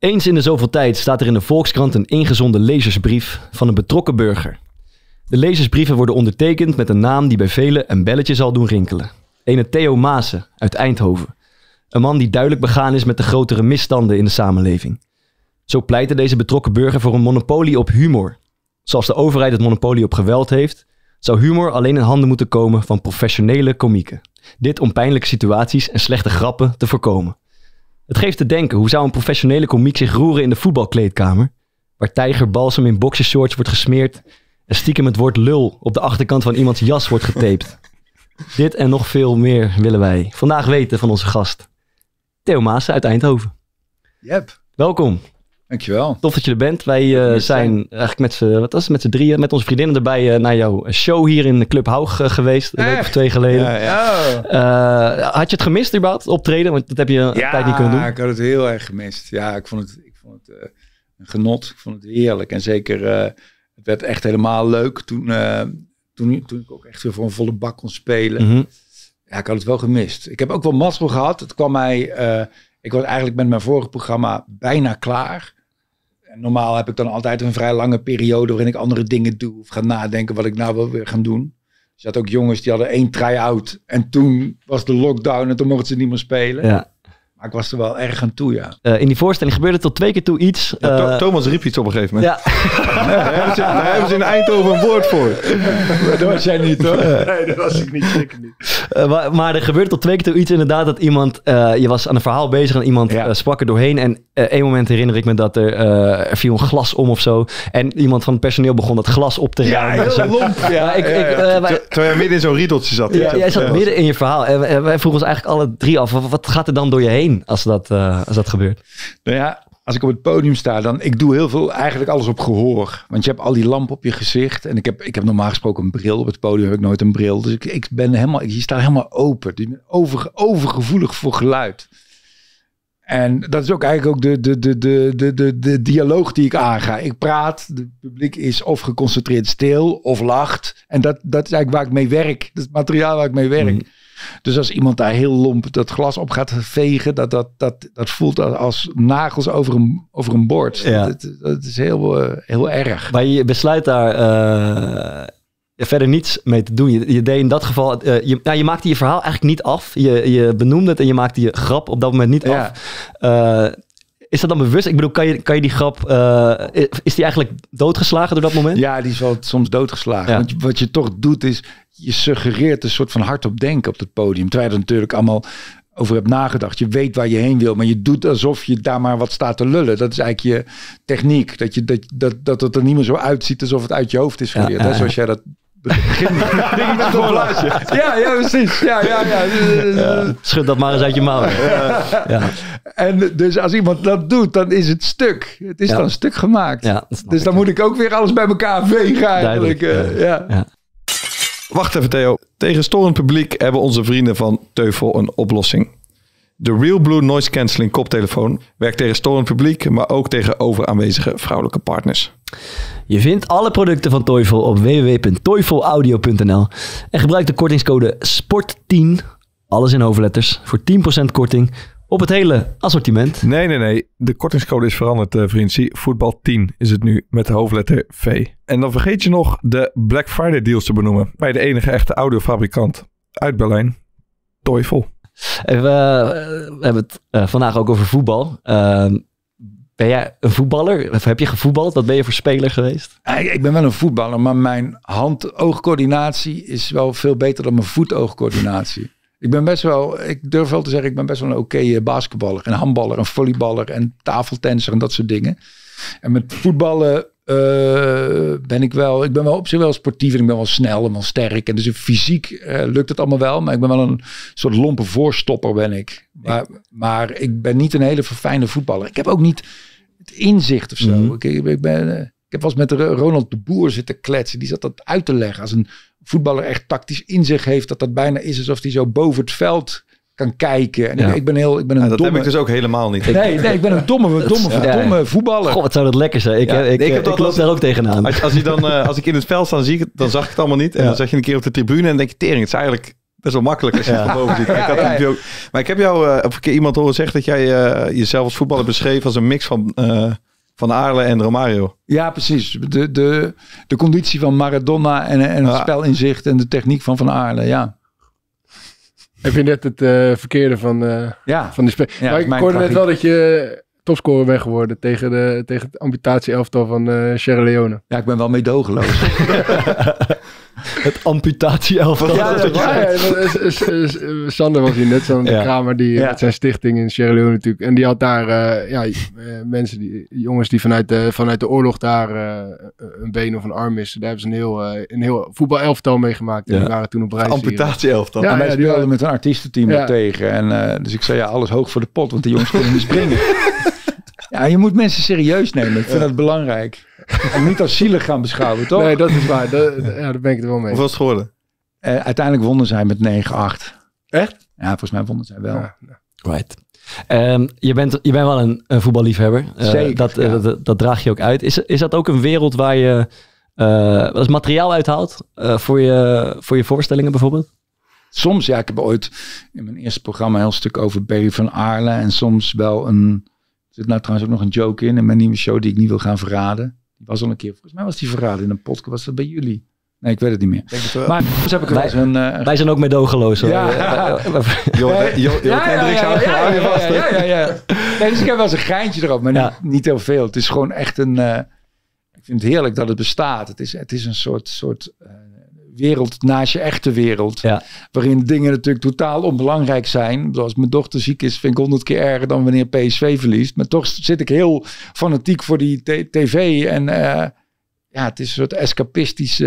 Eens in de zoveel tijd staat er in de Volkskrant een ingezonden lezersbrief van een betrokken burger. De lezersbrieven worden ondertekend met een naam die bij velen een belletje zal doen rinkelen. Ene Theo Maassen uit Eindhoven. Een man die duidelijk begaan is met de grotere misstanden in de samenleving. Zo pleitte deze betrokken burger voor een monopolie op humor. Zoals de overheid het monopolie op geweld heeft, zou humor alleen in handen moeten komen van professionele komieken. Dit om pijnlijke situaties en slechte grappen te voorkomen. Het geeft te denken, hoe zou een professionele komiek zich roeren in de voetbalkleedkamer, waar tijgerbalsem in boxershorts wordt gesmeerd en stiekem het woord lul op de achterkant van iemands jas wordt getaped. Dit en nog veel meer willen wij vandaag weten van onze gast, Theo Maassen uit Eindhoven. Yep. Welkom. Dankjewel. Tof dat je er bent. Wij zijn eigenlijk met z'n drieën, met onze vriendinnen erbij, naar jouw show hier in de Club Haug geweest. Een week of 2 geleden. Had je het gemist überhaupt, optreden? Want dat heb je een tijd niet kunnen doen. Ja, ik had het heel erg gemist. Ja, ik vond het een genot. Ik vond het heerlijk. En zeker, het werd echt helemaal leuk toen ik ook echt weer voor een volle bak kon spelen. Mm-hmm. Ja, ik had het wel gemist. Ik heb ook wel mazzel gehad. Het kwam mij... ik was eigenlijk met mijn vorige programma bijna klaar. En normaal heb ik dan altijd een vrij lange periode waarin ik andere dingen doe of ga nadenken wat ik nou wil weer gaan doen. Dus je had ook jongens die hadden 1 try-out en toen was de lockdown en toen mochten ze niet meer spelen. Ja. Maar ik was er wel erg aan toe, ja. In die voorstelling gebeurde tot 2 keer toe iets. Thomas riep iets op een gegeven moment. Ja. Daar hebben ze in Eindhoven een woord voor. Dat was jij niet, hoor. Nee, dat was ik niet. Zeker niet. Maar er gebeurde tot 2 keer toe iets inderdaad dat iemand... je was aan een verhaal bezig en iemand sprak er doorheen. En één moment herinner ik me dat er viel een glas om of zo. En iemand van het personeel begon dat glas op te ruimen. Ja, heel lomp. Terwijl jij midden in zo'n riedeltje zat. Jij zat midden in je verhaal. En wij vroegen ons eigenlijk alle 3 af. Wat gaat er dan door je heen als dat gebeurt? Nou ja, als ik op het podium sta, dan ik doe heel veel, eigenlijk alles op gehoor. Want je hebt al die lamp op je gezicht. En ik heb normaal gesproken een bril. Op het podium heb ik nooit een bril. Dus ik ben helemaal, je staat helemaal open. Ik ben overgevoelig voor geluid. En dat is ook eigenlijk ook de dialoog die ik aanga. Ik praat, het publiek is of geconcentreerd stil of lacht. En dat is eigenlijk waar ik mee werk. Dat is het materiaal waar ik mee werk. Mm. Dus als iemand daar heel lomp dat glas op gaat vegen, dat voelt als nagels over een bord. Ja. Dat is heel erg. Maar je besluit daar verder niets mee te doen. Je deed in dat geval... je maakte je verhaal eigenlijk niet af. Je benoemde het en je maakte je grap op dat moment niet af. Is dat dan bewust? Ik bedoel, kan je die grap... is die eigenlijk doodgeslagen door dat moment? Ja, die is wel soms doodgeslagen. Ja. Want wat je toch doet is... je suggereert een soort van hardop denken op het podium. Terwijl je er natuurlijk allemaal over hebt nagedacht. Je weet waar je heen wil, maar je doet alsof je daar maar wat staat te lullen. Dat is eigenlijk je techniek. Dat het er niet meer zo uitziet alsof het uit je hoofd is geleerd. Ja. Zoals jij dat... begint met een blaadje. Ja, precies. Ja. Schud dat maar eens uit je mouw. Ja. En dus als iemand dat doet, dan is het stuk. Het is dan een stuk gemaakt. Ja, dus dan moet ik ook weer alles bij elkaar vegen eigenlijk. Ja. Wacht even, Theo. Tegen storend publiek hebben onze vrienden van Teufel een oplossing. De Real Blue Noise Cancelling koptelefoon werkt tegen storend publiek, maar ook tegen overaanwezige vrouwelijke partners. Je vindt alle producten van Teufel op www.teufelaudio.nl en gebruik de kortingscode SPORT10, alles in hoofdletters, voor 10% korting op het hele assortiment. Nee. De kortingscode is veranderd, vriend. Voetbal 10 is het nu met de hoofdletter V. En dan vergeet je nog de Black Friday deals te benoemen bij de enige echte audiofabrikant uit Berlijn, Teufel. We hebben het vandaag ook over voetbal. Ben jij een voetballer? Of heb je gevoetbald? Wat ben je voor speler geweest? Ik ben wel een voetballer, maar mijn hand-oogcoördinatie is wel veel beter dan mijn voet-oogcoördinatie. Ik durf wel te zeggen, ik ben best wel een oké basketballer en handballer en volleyballer en tafeltennisser en dat soort dingen. En met voetballen ben ik ben wel op zich wel sportief en ik ben wel snel en wel sterk. En dus fysiek lukt het allemaal wel, maar ik ben wel een soort lompe voorstopper ben ik. Maar ik ben niet een hele verfijnde voetballer. Ik heb ook niet het inzicht of zo. Mm-hmm. Ik heb wel eens met Ronald de Boer zitten kletsen. Die zat dat uit te leggen. Als een voetballer echt tactisch inzicht heeft, dat bijna is alsof hij zo boven het veld kan kijken. En ik ben een dat domme... heb ik dus ook helemaal niet. Nee, ik ben een domme voetballer. Goh, wat zou dat lekker zijn. Ik loop daar ook tegenaan. Als ik in het veld sta, dan zag ik het allemaal niet. En dan zag je een keer op de tribune en denk je, tering, het is eigenlijk best wel makkelijk als je het van boven ziet. Maar ik heb jou een keer iemand horen zeggen dat jij jezelf als voetballer beschreef als een mix van Aarle en Romario. Ja, precies. De conditie van Maradona en het spelinzicht en de techniek van Aarle, ja. Heb je net het verkeerde van die spel. Ja, maar ik hoorde net wel dat je topscorer bent geworden tegen het amputatie-elftal van Sierra Leone. Ja, ik ben wel meedogenloos. Het amputatie-elftal. Sander was hier net, zo'n Kramer, die met zijn stichting in Sierra Leone natuurlijk. En die had daar jongens die vanuit de oorlog daar een been of een arm missen. Daar hebben ze een heel voetbal-elftal meegemaakt. En die waren toen op reis. Amputatie-elftal. Ja, wij speelden met een artiestenteam tegen. En dus ik zei, alles hoog voor de pot, want de jongens kunnen niet springen. Ja, je moet mensen serieus nemen. Ik vind dat belangrijk. En niet als zielig gaan beschouwen, toch? Nee, dat is waar. Daar ben ik het wel mee. Hoeveel is het geworden? Uiteindelijk wonnen zij met 9-8. Echt? Ja, volgens mij wonnen zij wel. Ja. Right. Je bent wel een voetballiefhebber. Zeker. Dat draag je ook uit. Is dat ook een wereld waar je wel eens materiaal uithaalt voor je voorstellingen bijvoorbeeld? Soms, ja. Ik heb ooit in mijn eerste programma een heel stuk over Barry van Aarle. En soms wel er zit nou trouwens ook nog een joke in mijn nieuwe show die ik niet wil gaan verraden. Die was al een keer, volgens mij was die verraden in een podcast. Was dat bij jullie? Nee, ik weet het niet meer. Denk het wel. Maar soms heb ik wel eens een... Wij zijn ook meedogenloos. Ja. Nee, dus ik heb wel eens een geintje erop, maar niet heel veel. Het is gewoon echt een... ik vind het heerlijk dat het bestaat. Het is een soort wereld naast je echte wereld. Ja. Waarin dingen natuurlijk totaal onbelangrijk zijn. Als mijn dochter ziek is, vind ik 100 keer erger dan wanneer PSV verliest. Maar toch zit ik heel fanatiek voor die tv. En het is een soort escapistische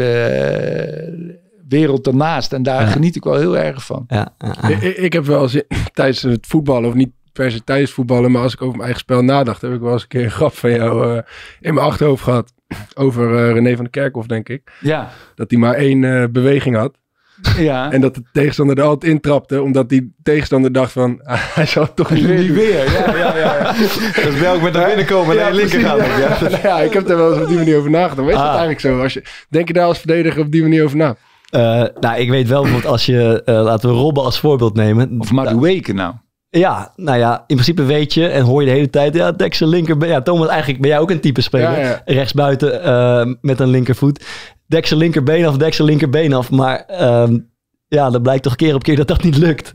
wereld daarnaast. En daar geniet ik wel heel erg van. Ja. Ik heb wel eens tijdens het voetballen, of niet per se tijdens voetballen, maar als ik over mijn eigen spel nadacht, heb ik wel eens een keer een grap van jou in mijn achterhoofd gehad. Over René van der Kerkhof, denk ik. Ja. Dat hij maar 1 beweging had. Ja. En dat de tegenstander er altijd intrapte, omdat die tegenstander dacht van, hij zal het toch niet weer. Ja. Dat is bij ook met naar binnen komen en naar je linker gaan. Ik heb daar wel eens op die manier over nagedacht. Maar is dat eigenlijk zo? Denk je daar als verdediger op die manier over na? Ik weet wel bijvoorbeeld als je, laten we Robben als voorbeeld nemen. Of Madueke nou. Ja, nou ja, in principe weet je en hoor je de hele tijd, Dexter linker. Ja, Thomas, eigenlijk ben jij ook een type speler. Ja. Rechtsbuiten met een linkervoet. Dexter linkerbeen af, Dexter linkerbeen af. Maar dat blijkt toch keer op keer dat niet lukt.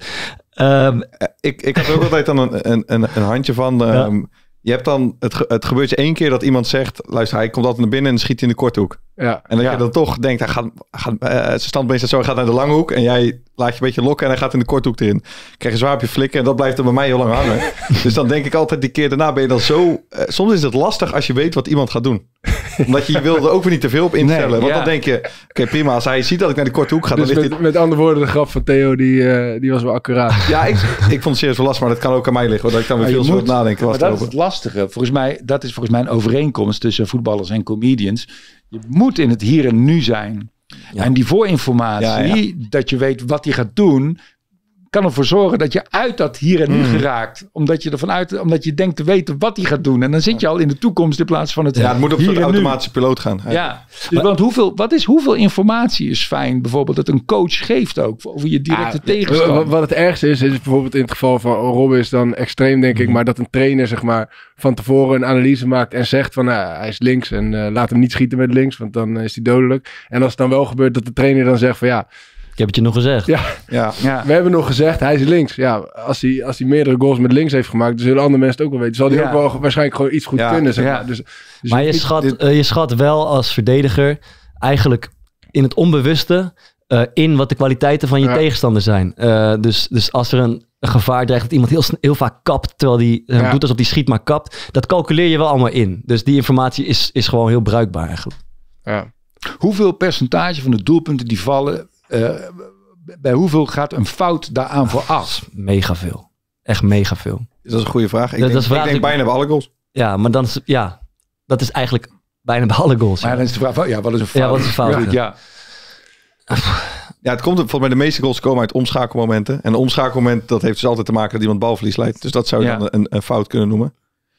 Ik had er ook altijd dan een handje van. Je hebt dan, het gebeurt je 1 keer dat iemand zegt, luister, hij komt altijd naar binnen en schiet in de korthoek. Ja. En dat je dan toch denkt, zijn standbeen staat zo, hij gaat naar de lange hoek en jij laat je een beetje lokken en hij gaat in de korthoek erin. Krijg je zwaar op je flikken en dat blijft er bij mij heel lang hangen. Dus dan denk ik altijd, die keer daarna ben je dan zo... soms is het lastig als je weet wat iemand gaat doen. Omdat je wil er ook weer niet te veel op instellen. Want dan denk je, oké, prima, als hij ziet dat ik naar de korte hoek ga, dus dan ligt dit... met andere woorden, de grap van Theo, die was wel accuraat. Ja, ik vond het serieus wel lastig, maar dat kan ook aan mij liggen. Hoor, dat ik dan weer veel zo nadenken. Maar dat is het lastige. Dat is volgens mij een overeenkomst tussen voetballers en comedians. Je moet in het hier en nu zijn. Ja. En die voorinformatie, dat je weet wat hij gaat doen, kan ervoor zorgen dat je uit dat hier en nu geraakt. Omdat je denkt te weten wat hij gaat doen. En dan zit je al in de toekomst in plaats van het het moet op zo'n automatische piloot gaan. Ja. Dus want hoeveel informatie is fijn? Bijvoorbeeld dat een coach geeft ook over je directe tegenstander. Wat het ergste is bijvoorbeeld in het geval van Robben is dan extreem, denk ik. Maar dat een trainer zeg maar van tevoren een analyse maakt en zegt van hij is links en laat hem niet schieten met links, want dan is hij dodelijk. En als het dan wel gebeurt dat de trainer dan zegt van ik heb het je nog gezegd. Ja. We hebben nog gezegd, hij is links. Ja, als hij meerdere goals met links heeft gemaakt, dan zullen andere mensen het ook wel weten. Zal hij ook wel waarschijnlijk gewoon iets goed kunnen, zeg maar. Dus maar je schat wel als verdediger eigenlijk in het onbewuste in wat de kwaliteiten van je tegenstander zijn. Dus als er een gevaar dreigt dat iemand heel vaak kapt, terwijl die doet alsof die schiet maar kapt, dat calculeer je wel allemaal in. Dus die informatie is gewoon heel bruikbaar eigenlijk. Ja. Hoeveel percentage van de doelpunten die vallen, bij hoeveel gaat een fout daaraan vooraf? Mega veel. Echt mega veel. Dat is een goede vraag. Ik denk bijna bij alle goals. Ja, maar dan is dat is eigenlijk bijna bij alle goals. Maar dan is de vraag, wat is een fout? Ja, wat is een fout? Ja. Ja, het komt volgens mij de meeste goals komen uit omschakelmomenten. En een omschakelmoment, dat heeft dus altijd te maken dat iemand balverlies leidt. Dus dat zou je dan een fout kunnen noemen.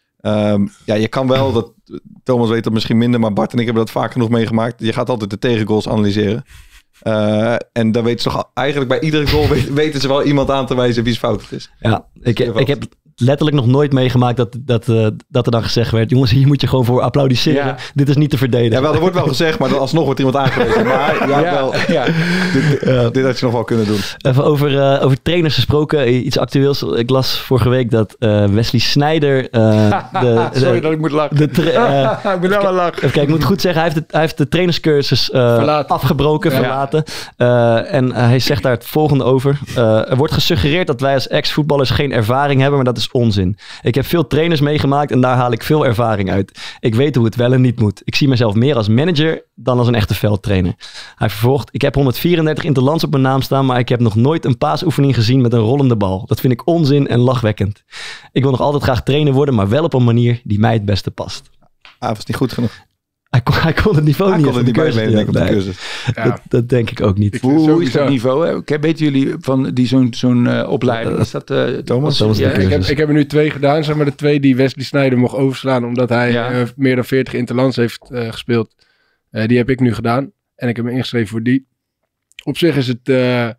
Je kan wel, Thomas weet dat misschien minder, maar Bart en ik hebben dat vaak genoeg meegemaakt. Je gaat altijd de tegengoals analyseren. En dan weten ze toch eigenlijk bij iedere goal weten ze wel iemand aan te wijzen wie's fout het is. Ja, ik heb letterlijk nog nooit meegemaakt dat er dan gezegd werd... jongens, hier moet je gewoon voor applaudisseren. Ja. Dit is niet te verdedigen. Ja, wel, er wordt wel gezegd, maar alsnog wordt iemand aangewezen. Maar dit had je nog wel kunnen doen. Even over trainers gesproken, iets actueels. Ik las vorige week dat Wesley Sneijder... Sorry dat ik moet lachen. Ik moet wel lachen. Kijk, ik moet goed zeggen, hij heeft de trainerscursus afgebroken, verlaten. En hij zegt daar het volgende over. Er wordt gesuggereerd dat wij als ex-voetballers geen ervaring hebben, maar dat is onzin. Ik heb veel trainers meegemaakt en daar haal ik veel ervaring uit. Ik weet hoe het wel en niet moet. Ik zie mezelf meer als manager dan als een echte veldtrainer. Hij vervolgt, ik heb 134 interlands op mijn naam staan, maar ik heb nog nooit een paasoefening gezien met een rollende bal. Dat vind ik onzin en lachwekkend. Ik wil nog altijd graag trainer worden, maar wel op een manier die mij het beste past. Was niet goed genoeg. Hij kon het niveau niet. Hij kon het niet bijbenen op de cursus. Dat denk ik ook niet. Hoe is dat niveau? Weten jullie van zo'n opleiding? Is dat Thomas? Ik heb er nu 2 gedaan. Zeg maar de 2 die Wesley Sneijder mocht overslaan. Omdat hij meer dan 40 interlands heeft gespeeld. Die heb ik nu gedaan. En ik heb me ingeschreven voor die. Op zich is het...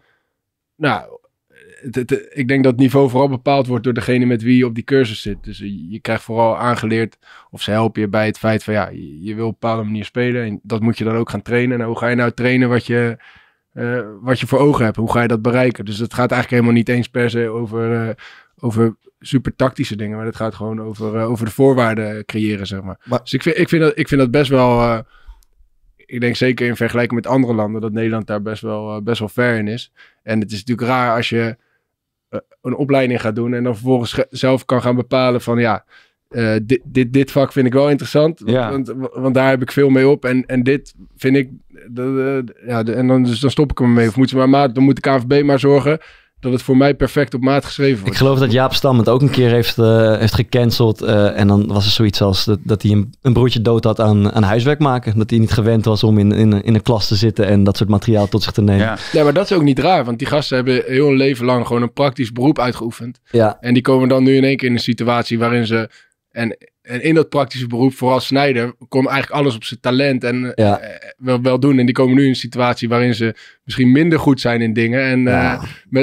ik denk dat het niveau vooral bepaald wordt door degene met wie je op die cursus zit. Dus je krijgt vooral aangeleerd of ze helpen je bij het feit van je wil op een bepaalde manier spelen. En dat moet je dan ook gaan trainen. En hoe ga je nou trainen wat je voor ogen hebt? Hoe ga je dat bereiken? Dus het gaat eigenlijk helemaal niet eens per se over super tactische dingen. Maar het gaat gewoon over de voorwaarden creëren, zeg maar. Dus ik vind dat best wel... ik denk zeker in vergelijking met andere landen dat Nederland daar best wel ver in is. En het is natuurlijk raar als je een opleiding gaat doen en dan vervolgens zelf kan gaan bepalen van dit vak vind ik wel interessant, want daar heb ik veel mee op en dit vind ik, en dan stop ik er mee. Of dan moet de KNVB maar zorgen dat het voor mij perfect op maat geschreven wordt. Ik geloof dat Jaap Stam het ook een keer heeft gecanceld. En dan was er zoiets als dat hij een broertje dood had aan huiswerk maken. Dat hij niet gewend was om in een klas te zitten en dat soort materiaal tot zich te nemen. Ja, maar dat is ook niet raar. Want die gasten hebben heel hun leven lang gewoon een praktisch beroep uitgeoefend. Ja. En die komen dan nu in één keer in een situatie waarin ze... En in dat praktische beroep, vooral Sneijder, komt eigenlijk alles op zijn talent en wel doen. En die komen nu in een situatie waarin ze misschien minder goed zijn in dingen. En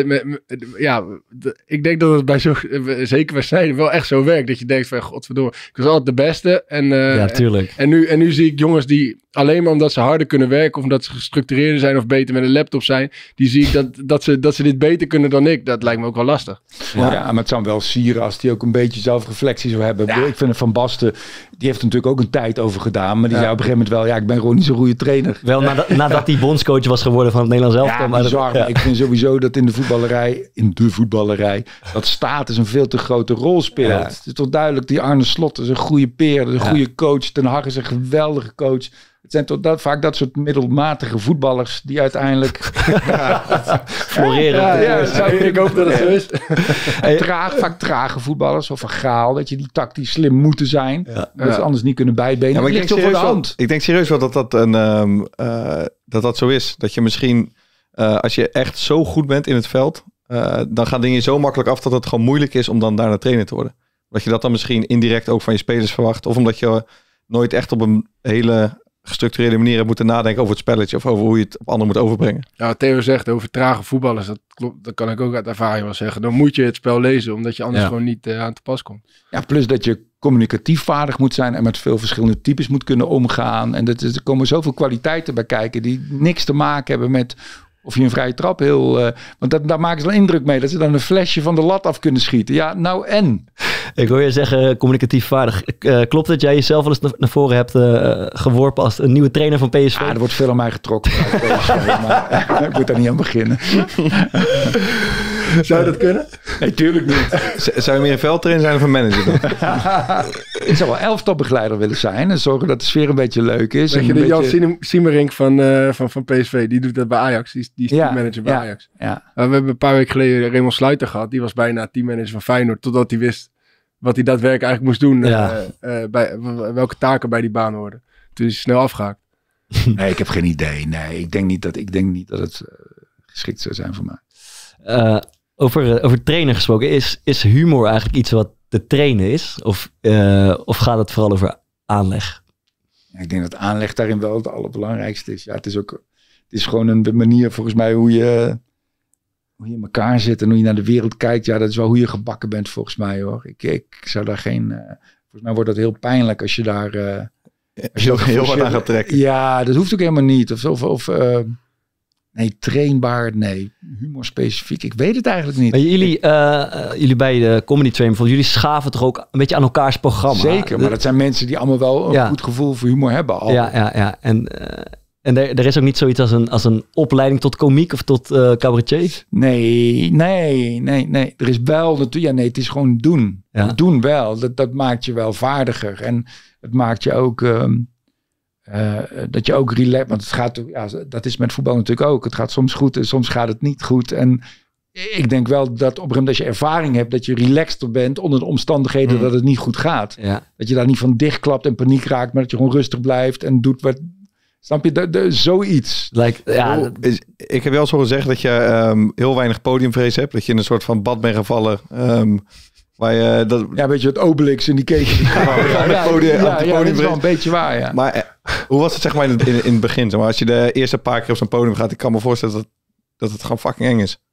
ik denk dat het zeker bij Sneijder wel echt zo werkt. Dat je denkt van, godverdomme, ik was altijd de beste. Tuurlijk. En nu zie ik jongens die alleen maar omdat ze harder kunnen werken, of omdat ze gestructureerder zijn of beter met een laptop zijn, die zie ik dat ze dit beter kunnen dan ik. Dat lijkt me ook wel lastig. Ja, maar het zou wel sieren als die ook een beetje zelfreflectie zou hebben. Ja. Ik vind het Van Basten, die heeft er natuurlijk ook een tijd over gedaan, maar die zei op een gegeven moment wel, ik ben gewoon niet zo'n goede trainer. Wel nadat hij bondscoach was geworden van het Nederlands elftal. Maar ik vind sowieso dat in de voetballerij, dat status een veel te grote rol speelt. Ja. Het is toch duidelijk, die Arne Slot is een goede peer, dat is een goede coach. Ten Hag is een geweldige coach. Het zijn toch vaak dat soort middelmatige voetballers die uiteindelijk floreren. Ik hoop dat het zo is. Vaak trage voetballers of een Gaal, dat je die tactisch slim moeten zijn. Dat ze anders niet kunnen bijbenen. Ja, maar ik denk serieus wel dat zo is. Dat je misschien, als je echt zo goed bent in het veld, dan gaan dingen zo makkelijk af dat het gewoon moeilijk is om dan daarna trainer te worden. Dat je dat dan misschien indirect ook van je spelers verwacht. Of omdat je nooit echt op een hele gestructureerde manier hebt moeten nadenken over het spelletje of over hoe je het op anderen moet overbrengen. Ja, wat Theo zegt over trage voetballers, dat klopt, dat kan ik ook uit ervaring wel zeggen. Dan moet je het spel lezen, omdat je anders gewoon niet aan te pas komt. Ja, plus dat je communicatief vaardig moet zijn en met veel verschillende types moet kunnen omgaan. En er komen zoveel kwaliteiten bij kijken die niks te maken hebben met of je een vrije trap want daar maken ze wel indruk mee, dat ze dan een flesje van de lat af kunnen schieten. Ja, nou en? Ik wil je zeggen, communicatief vaardig. Klopt dat jij jezelf wel eens naar voren hebt geworpen als een nieuwe trainer van PSV? Er wordt veel aan mij getrokken uit PSV, maar ik moet daar niet aan beginnen. Zou je dat kunnen? Nee, tuurlijk niet. Zou je meer een veldtrainer zijn of een manager dan? Ik zou wel elftalbegeleider willen zijn en zorgen dat de sfeer een beetje leuk is. Weet je, de Jan Siemerink van PSV, die doet dat bij Ajax. Die is teammanager bij Ajax. Ja. We hebben een paar weken geleden Raymond Sluiter gehad. Die was bijna teammanager van Feyenoord, totdat hij wist wat hij daadwerkelijk eigenlijk moest doen. Welke taken bij die baan hoorden. Toen is hij snel afgehaakt. Nee, ik heb geen idee. Nee, ik denk niet dat het geschikt zou zijn voor mij. Over trainer gesproken, is humor eigenlijk iets wat te trainen is? Of gaat het vooral over aanleg? Ja, ik denk dat aanleg daarin wel het allerbelangrijkste is. Ja, het is ook is gewoon een manier volgens mij hoe je in elkaar zit en hoe je naar de wereld kijkt. Ja, dat is wel hoe je gebakken bent volgens mij hoor. Ik zou daar geen... volgens mij wordt dat heel pijnlijk als je daar... als je ook heel wat aan gaat trekken. Ja, dat hoeft ook helemaal niet. Nee, trainbaar, nee. Humor specifiek, ik weet het eigenlijk niet. Maar jullie bij de Comedy Train, jullie schaven toch ook een beetje aan elkaars programma? Zeker, maar dat zijn mensen die allemaal wel een goed gevoel voor humor hebben. Al. Ja. En er is ook niet zoiets als een opleiding tot komiek of tot cabaretier? Nee. Er is wel natuurlijk, het is gewoon doen. Ja. Doen wel, dat maakt je wel vaardiger. En het maakt je ook... dat je ook relax, want het gaat, dat is met voetbal natuurlijk ook. Het gaat soms goed en soms gaat het niet goed. En ik denk wel dat op een gegeven moment als je ervaring hebt, dat je relaxter bent onder de omstandigheden dat het niet goed gaat. Ja. Dat je daar niet van dichtklapt en paniek raakt, maar dat je gewoon rustig blijft en doet wat. Snap je? Zoiets. Ik heb wel zo gezegd dat je heel weinig podiumvrees hebt. Dat je in een soort van bad bent gevallen. Waar je weet je, het Obelix in die keten. Dat is wel een beetje waar, ja. Maar hoe was het zeg maar in het begin? Zeg maar, als je de eerste paar keer op zo'n podium gaat, ik kan me voorstellen dat het gewoon fucking eng is.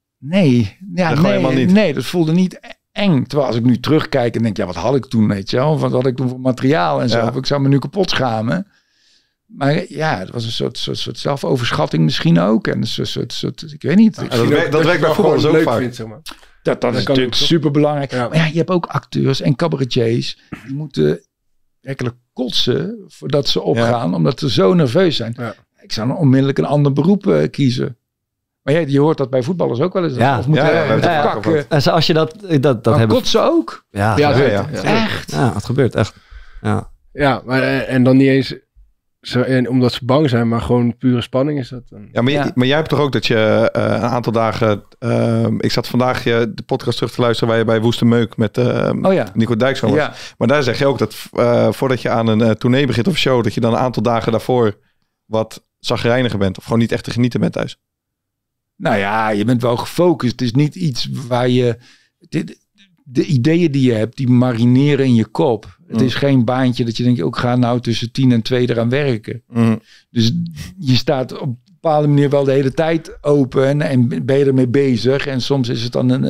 Nee, dat voelde niet eng. Terwijl als ik nu terugkijk en denk, wat had ik toen, weet je wel? Wat had ik toen voor materiaal en zo? Ja. Ik zou me nu kapot schamen. Maar ja, het was een soort zelfoverschatting misschien ook. En een soort ik weet niet. Dat werkt bij voetballers ook vaak. Vindt, zeg maar. Dat is natuurlijk super belangrijk. Ja. Maar je hebt ook acteurs en cabaretiers. Die moeten werkelijk kotsen voordat ze opgaan. Ja. Omdat ze zo nerveus zijn. Ja. Ik zou dan onmiddellijk een ander beroep kiezen. Maar je hoort dat bij voetballers ook wel eens. Ja. Of moeten kakken. En als je dat hebt... Kotsen ook? Ja. Echt? Ja, het gebeurt echt. Ja, maar en dan niet eens... En omdat ze bang zijn, maar gewoon pure spanning is dat. Dan. Ja, maar jij hebt toch ook dat je een aantal dagen... ik zat vandaag de podcast terug te luisteren waar je bij Woeste Meuk met Nico Dijkshoorn was. Ja. Maar daar zeg je ook dat voordat je aan een tournee begint of show, dat je dan een aantal dagen daarvoor wat chagrijniger bent. Of gewoon niet echt te genieten bent thuis. Nou ja, je bent wel gefocust. Het is niet iets waar je... De ideeën die je hebt, die marineren in je kop. Het is geen baantje dat je denkt, ik ga nou tussen 10 en 2 eraan werken. Dus je staat op een bepaalde manier wel de hele tijd open en ben je ermee bezig. En soms is het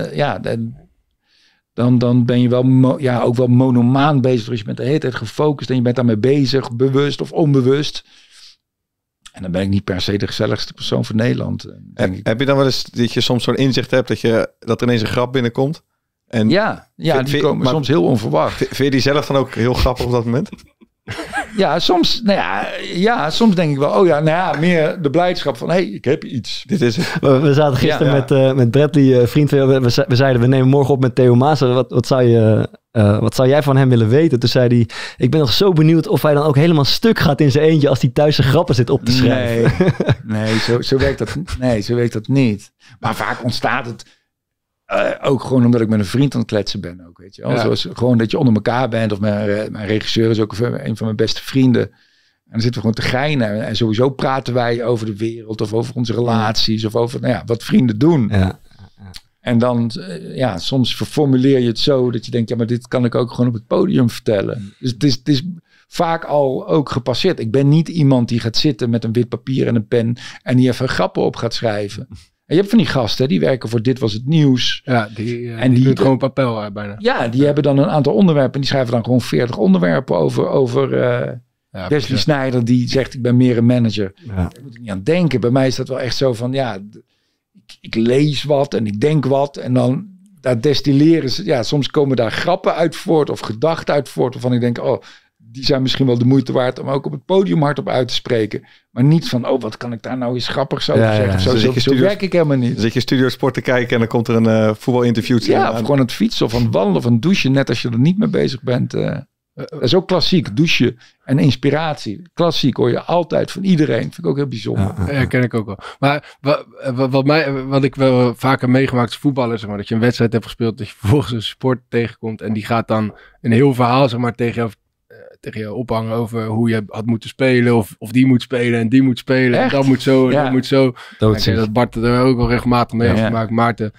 dan dan ben je wel ook wel monomaan bezig. Dus je bent de hele tijd gefocust en je bent daarmee bezig, bewust of onbewust. En dan ben ik niet per se de gezelligste persoon van Nederland. Heb je dan wel eens dat je soms zo'n inzicht hebt dat er ineens een grap binnenkomt? En die komen soms heel onverwacht. Vind je die zelf dan ook heel grappig op dat moment? Ja, soms denk ik wel, meer de blijdschap van, ik heb iets. Dit is het. We zaten gisteren met Bradley, vriend van jou, we zeiden, we nemen morgen op met Theo Maas. Wat zou jij van hem willen weten? Toen zei hij, ik ben nog zo benieuwd of hij dan ook helemaal stuk gaat in zijn eentje als hij thuis zijn grappen zit op te schrijven. Nee, zo werkt dat niet. Maar vaak ontstaat het ook gewoon omdat ik met een vriend aan het kletsen ben ook, weet je wel. Zoals gewoon dat je onder elkaar bent. Of mijn regisseur is ook een van mijn beste vrienden. En dan zitten we gewoon te geinen. En sowieso praten wij over de wereld of over onze relaties of over wat vrienden doen. Ja. En dan, soms formuleer je het zo dat je denkt, maar dit kan ik ook gewoon op het podium vertellen. Dus het is vaak al ook gepasseerd. Ik ben niet iemand die gaat zitten met een wit papier en een pen en die even grappen op gaat schrijven. En je hebt van die gasten, die werken voor Dit Was Het Nieuws. Ja, die doen gewoon papel bijna. Ja, die hebben dan een aantal onderwerpen en die schrijven dan gewoon 40 onderwerpen over Wesley Sneijder die zegt, ik ben meer een manager. Ja. Daar moet ik niet aan denken. Bij mij is dat wel echt zo van, ik lees wat en ik denk wat en dan daar destilleren ze. Soms komen daar grappen uit voort of gedachten uit voort waarvan ik denk, die zijn misschien wel de moeite waard om ook op het podium hardop uit te spreken. Maar niet van, wat kan ik daar nou eens grappigs over zeggen. Zo werk ik helemaal niet. Dan zit je Studio Sport te kijken en dan komt er een voetbalinterview. Of gewoon het fietsen of aan het wandelen of aan het douchen. Net als je er niet mee bezig bent. Dat is ook klassiek. Douchen en inspiratie. Klassiek hoor je altijd van iedereen. Vind ik ook heel bijzonder. Ja, ken ik ook wel. Maar wat ik wel vaker meegemaakt als voetballer, zeg maar, dat je een wedstrijd hebt gespeeld, dat je vervolgens een sport tegenkomt en die gaat dan een heel verhaal, zeg maar, tegen je ophangen over hoe je had moeten spelen of die moet spelen en die moet spelen. Echt? En dat moet zo en dat moet zo. Dat Bart er ook wel regelmatig mee heeft gemaakt. Maarten.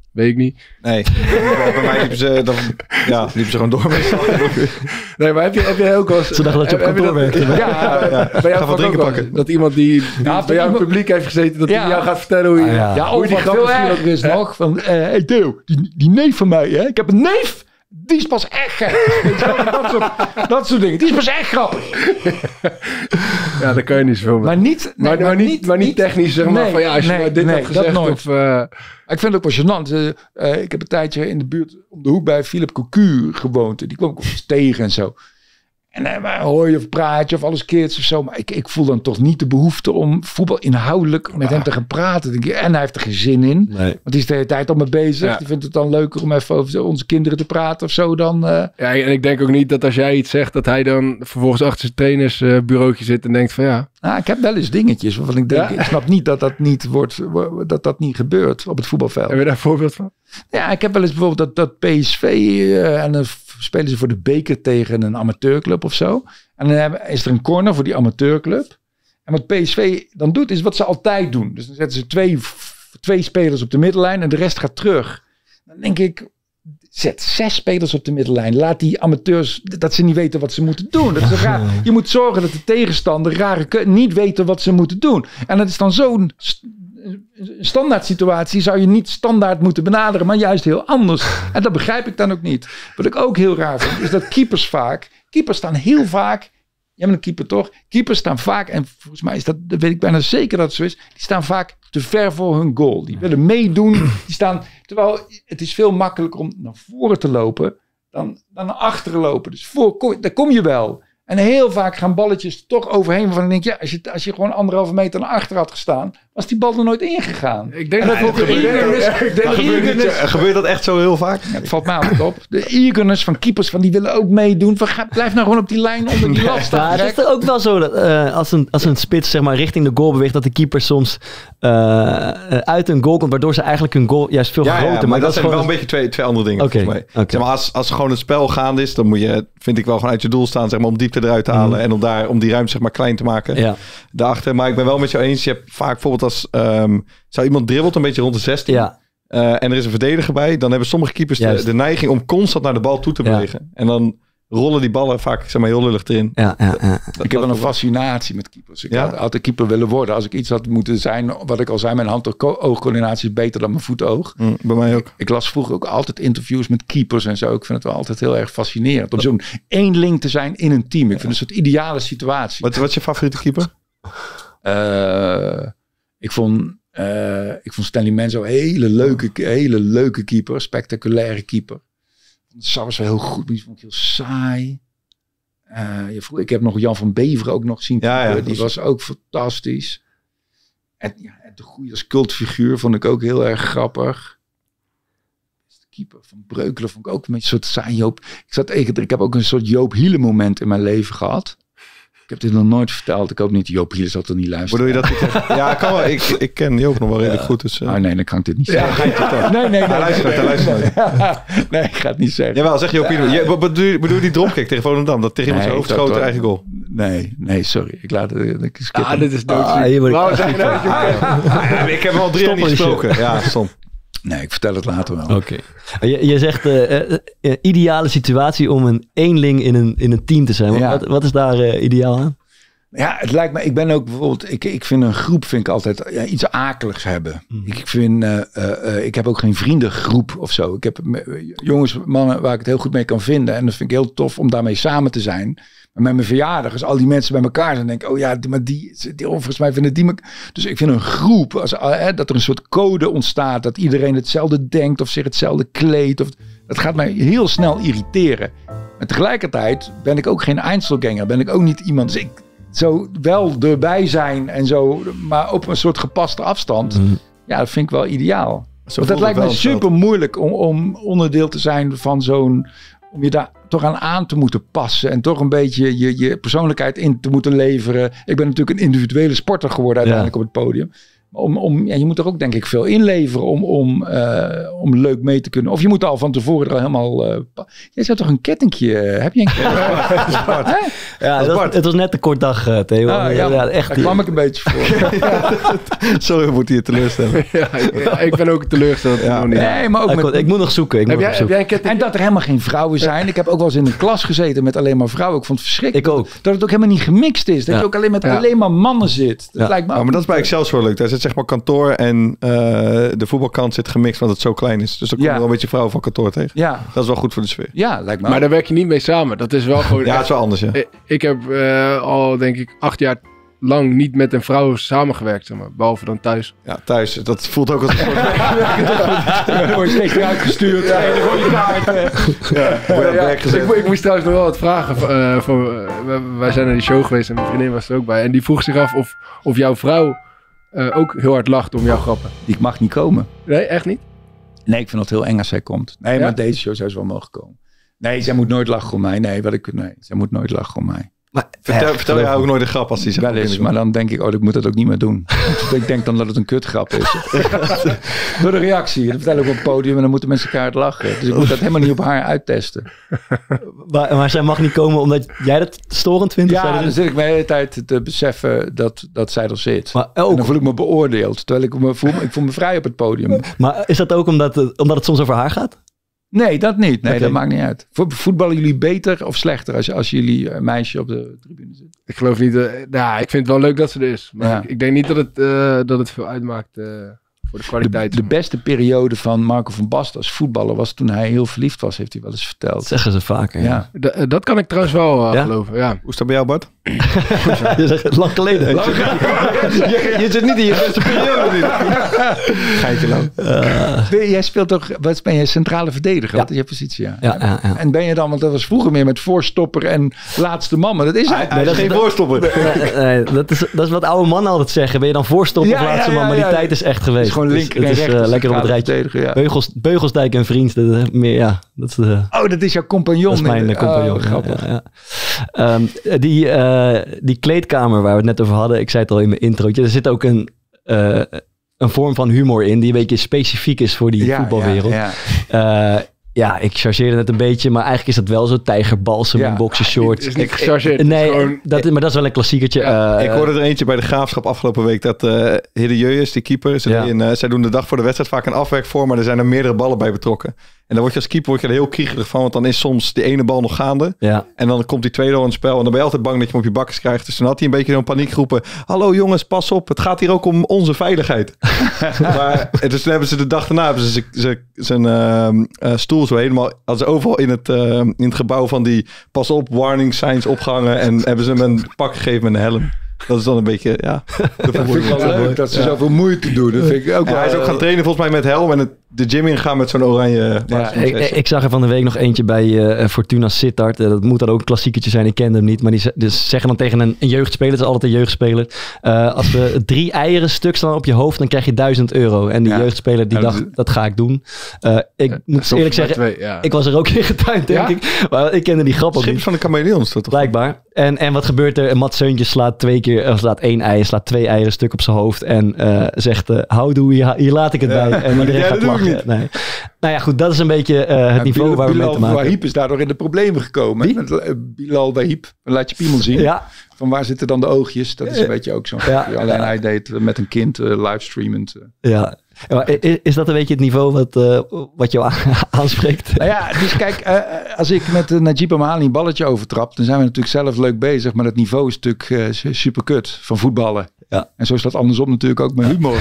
Weet ik niet. Nee, bij mij liepen ze gewoon door. Nee, maar heb jij ook wel eens... Ze dachten dat je op kantoor werkte. Bij jou drinken ook pakken. dat iemand die bij jou in het publiek heeft gezeten, dat hij jou gaat vertellen hoe je... Hoe die grap misschien ook is nog. Van, hey Theo, die neef van mij, hè? Ik heb een neef. Die is pas echt gek. dat soort dingen. Die is pas echt grappig. Ja, daar kan je niet zoveel mee. Maar niet technisch, zeg maar. Van, als je dit hebt gezegd. Dat nooit. Of, ik vind het ook wel gênant. Ik heb een tijdje in de buurt om de hoek bij Philip Cocu gewoond. Die kwam ik ook eens tegen en zo. En hoor je of praat je of alles kids of zo. Maar ik voel dan toch niet de behoefte om voetbal inhoudelijk met hem te gaan praten. En hij heeft er geen zin in. Nee. Want die is de hele tijd al mee bezig. Ja. Die vindt het dan leuker om even over onze kinderen te praten of zo dan. Ja, en ik denk ook niet dat als jij iets zegt, dat hij dan vervolgens achter zijn trainersbureautje zit en denkt van ja. Nou, ik heb wel eens dingetjes waarvan ik denk, ik snap niet dat dat niet gebeurt op het voetbalveld. Heb je daar een voorbeeld van? Ja, ik heb wel eens bijvoorbeeld dat PSV en dan spelen ze voor de beker tegen een amateurclub of zo. En dan is er een corner voor die amateurclub. En wat PSV dan doet, is wat ze altijd doen. Dus dan zetten ze twee spelers op de middenlijn en de rest gaat terug. Dan denk ik, zet 6 spelers op de middenlijn. Laat die amateurs, dat ze niet weten wat ze moeten doen. Dat is raar. Je moet zorgen dat de tegenstander niet weten wat ze moeten doen. En dat is dan zo'n standaard situatie, zou je niet standaard moeten benaderen, maar juist heel anders. En dat begrijp ik dan ook niet. Wat ik ook heel raar vind, is dat keepers staan heel vaak, jij bent een keeper toch? Keepers staan vaak, en volgens mij is dat weet ik bijna zeker dat het zo is, die staan vaak te ver voor hun goal. Die willen meedoen, die staan, terwijl het is veel makkelijker om naar voren te lopen dan naar achteren lopen. Dus daar kom je wel. En heel vaak gaan balletjes toch overheen. Waarvan ik denk, ja, als je gewoon 1,5 meter naar achter had gestaan, was die bal er nooit ingegaan. Ik denk dat gebeurt dat echt zo heel vaak? Ja, het valt mij altijd op. De eagerness van keepers, die willen ook meedoen. Blijf nou gewoon op die lijn onder die lat staan. Ja, het is ook wel zo dat als een spits zeg maar richting de goal beweegt, dat de keeper soms uit een goal komt, waardoor ze eigenlijk hun goal juist veel groter. Ja, maar dat zijn wel een beetje twee andere dingen. Okay. Zeg maar, als gewoon het spel gaande is, dan moet je, vind ik wel, gewoon uit je doel staan, zeg maar, om diepte eruit te halen en om die ruimte zeg maar klein te maken. Daarachter. Maar ik ben wel met jou eens. Je hebt vaak bijvoorbeeld als zou iemand dribbelt een beetje rond de 16. Ja. En er is een verdediger bij. Dan hebben sommige keepers de neiging om constant naar de bal toe te bewegen. En dan rollen die ballen vaak zeg maar heel lullig erin. Ja. Ik heb wel een fascinatie met keepers. Ik had altijd keeper willen worden. Als ik iets had moeten zijn, wat ik al zei, mijn hand-oogcoördinatie is beter dan mijn voet-oog. Bij mij ook. Ik las vroeger ook altijd interviews met keepers en zo. Ik vind het wel altijd heel erg fascinerend. Om zo'n eenling te zijn in een team. Ik vind het een soort ideale situatie. Wat is je favoriete keeper? Ik vond Stanley Menzo een hele leuke keeper. Spectaculaire keeper. Sar was wel heel goed, maar die vond ik heel saai. Ik heb nog Jan van Beveren ook nog zien. Die was ook fantastisch. En de goede als cultfiguur vond ik ook heel erg grappig. De keeper van Breukelen vond ik ook een soort saai Joop. Ik heb ook een soort Joop Hiele moment in mijn leven gehad. Ik heb dit nog nooit verteld. Ik hoop niet, Joop Hiele zal toch niet luisteren. Bedoel je dat? Ja, kan wel. Ik ken Joop nog wel redelijk goed. Dus, nee, dan kan ik dit niet zeggen. Nee. Hij luistert. Nee, ik ga het niet zeggen. Jawel, zeg Joop Hiele. Bedoel je die dropkick tegen Volendam? Dat tegen iemand zijn hoofd schoot, eigen goal? Nee, sorry. Ik laat het skippen. Dit is dood. Ik heb hem al 3 jaar niet gesproken. Ja, stom. Nee, ik vertel het later wel. Oké. Je zegt ideale situatie om een eenling in een team te zijn. Ja. Wat is daar ideaal aan? Ja, het lijkt me, ik ben ook bijvoorbeeld, ik vind een groep altijd iets akeligs hebben. Ik heb ook geen vriendengroep of zo. Ik heb jongens, mannen waar ik het heel goed mee kan vinden. En dat vind ik heel tof om daarmee samen te zijn. Maar met mijn verjaardag, als al die mensen bij elkaar zijn, denk ik, maar die volgens mij vinden die me. Dus ik vind een groep, dat er een soort code ontstaat, dat iedereen hetzelfde denkt of zich hetzelfde kleedt. Dat gaat mij heel snel irriteren. Maar tegelijkertijd ben ik ook geen Einzelganger, ben ik ook niet iemand. Dus ik zo wel erbij zijn en zo, maar op een soort gepaste afstand. Ja, dat vind ik wel ideaal. Want dat lijkt me super moeilijk om onderdeel te zijn van zo'n. Om je daar toch aan te moeten passen. En toch een beetje je persoonlijkheid in te moeten leveren. Ik ben natuurlijk een individuele sporter geworden uiteindelijk op het podium. Je moet er ook denk ik veel inleveren om leuk mee te kunnen. Of je moet al van tevoren er al helemaal. Jij zou toch een kettingje. Heb je een kettingje? Het was net een kort dag, Theo. Echt, daar kwam ik een beetje voor. Sorry, we moeten je teleurstellen. Ik ben ook teleurgesteld. Nee, maar ook ik moet nog zoeken. Heb jij en dat er helemaal geen vrouwen zijn. Ik heb ook wel eens in een klas gezeten met alleen maar vrouwen. Ik vond het verschrikkelijk. Ik ook. Dat het ook helemaal niet gemixt is. Dat je ook alleen met alleen maar mannen zit. Dat lijkt me maar dat is bij Excelsior leuk. Daar zit zeg maar kantoor en de voetbalkant zit gemixt, want het zo klein is. Dus dan komt er wel een beetje vrouwen van kantoor tegen. Ja. Dat is wel goed voor de sfeer. Ja, lijkt me. Maar daar werk je niet mee samen. Dat is wel gewoon... het is wel anders, ja. Ik heb al, denk ik, 8 jaar lang niet met een vrouw samengewerkt, zeg maar. Behalve dan thuis. Ja, thuis. Dat voelt ook als een soort... Dan word je steeds weer uitgestuurd. Ik moest trouwens nog wel wat vragen. Wij zijn naar die show geweest en mijn vriendin was er ook bij. En die vroeg zich af of jouw vrouw ook heel hard lacht om jouw grappen. Die mag niet komen. Nee, echt niet? Nee, ik vind het heel eng als zij komt. Nee, maar deze show zou ze wel mogen komen. Nee, zij moet nooit lachen om mij. Nee, zij moet nooit lachen om mij. Maar vertel jij ook nooit een grap als die zegt. Wel eens, maar dan denk ik, ik moet dat ook niet meer doen. Ik denk dan dat het een kutgrap is. Door de reactie. Dat vertel ik op het podium en dan moeten mensen elkaar lachen. Dus ik moet dat helemaal niet op haar uittesten. Maar zij mag niet komen omdat jij dat storend vindt? Ja, dan zit ik me de hele tijd te beseffen dat zij er zit. Maar en dan voel ik me beoordeeld. Terwijl ik voel me vrij op het podium. Maar is dat ook omdat het soms over haar gaat? Nee, dat niet. Nee, dat maakt niet uit. Voetballen jullie beter of slechter als jullie meisje op de tribune zit? Ik geloof niet. Ik vind het wel leuk dat ze er is. Maar ik denk niet dat het veel uitmaakt voor de kwaliteit. De beste periode van Marco van Basten als voetballer was toen hij heel verliefd was, heeft hij wel eens verteld. Dat zeggen ze vaker. Ja. Dat kan ik trouwens wel geloven. Ja. Hoe is dat bij jou, Bart? Je zegt lang geleden. Je zit niet in je beste periode. Geitje lang. Jij speelt toch, wat ben je, centrale verdediger? Wat is je positie? Ja. En ben je dan, want dat was vroeger meer met voorstopper en laatste man, maar dat is hij is geen voorstopper. Nee, dat is wat oude mannen altijd zeggen. Ben je dan voorstopper of laatste man? Maar die tijd is echt geweest. Gewoon linker en rechter. Lekker op het rijtje. Beugelsdijk en Vriend. Meer, dat is jouw compagnon. Dat is mijn compagnon. Grappig. Die kleedkamer waar we het net over hadden. Ik zei het al in mijn introotje. Er zit ook een vorm van humor in. Die een beetje specifiek is voor die voetbalwereld. Ja, ik chargeerde het een beetje, maar eigenlijk is dat wel zo. Tijgerbalsem in boxershorts. Het is niet gechargeerd. Nee, maar dat is wel een klassiekertje. Ik hoorde er eentje bij de Graafschap afgelopen week dat Hidde Jeujens, die keeper, zij doen de dag voor de wedstrijd vaak een afwerk voor, maar er zijn er meerdere ballen bij betrokken. En dan word je als keeper er heel kriegelig van, want dan is soms die ene bal nog gaande. Ja. En dan komt die tweede al in het spel. En dan ben je altijd bang dat je hem op je bakkes krijgt. Dus dan had hij een beetje zo'n paniek geroepen. Hallo jongens, pas op. Het gaat hier ook om onze veiligheid. Maar dus toen hebben ze de dag daarna zijn stoel zo helemaal, hadden ze overal in het gebouw van die pas op warning signs opgehangen. En hebben ze hem een pak gegeven met een helm. Dat is dan een beetje, dat vind ik wel leuk dat ze zoveel moeite doen. Dat vind ik ook hij is ook gaan trainen volgens mij met helm en de gym ingaan met zo'n oranje... Ik zag er van de week nog eentje bij Fortuna Sittard. Dat moet dan ook een klassiekertje zijn. Ik kende hem niet. Maar die zeggen dan tegen een jeugdspeler. Het is altijd een jeugdspeler. Als we 3 eieren stuk staan op je hoofd, dan krijg je €1000. En die jeugdspeler die dacht, dat ga ik doen. Ik moet eerlijk zeggen, ik was er ook in getuind, denk ik. Maar ik kende die grap ook niet. Van de chameleons, toch? Blijkbaar. En wat gebeurt er? Mats Seuntjes slaat 1 ei, slaat 2 eieren stuk op zijn hoofd. En zegt, houdoe, hier laat ik het bij. En iedereen gaat lachen. Nee. Nou ja, goed, dat is een beetje het niveau waar we mee te maken hebben. Wahib is daardoor in de problemen gekomen. Met Bilal Wahib, laat je piemel zien. Ja. Van waar zitten dan de oogjes? Dat is een beetje ook zo. Alleen hij deed met een kind livestreamend. Ja. Is dat een beetje het niveau wat jou aanspreekt? Nou ja, dus kijk, als ik met Najib Amali een balletje overtrap, dan zijn we natuurlijk zelf leuk bezig, maar het niveau is natuurlijk super kut van voetballen. Ja. En zo is dat andersom natuurlijk ook met humor.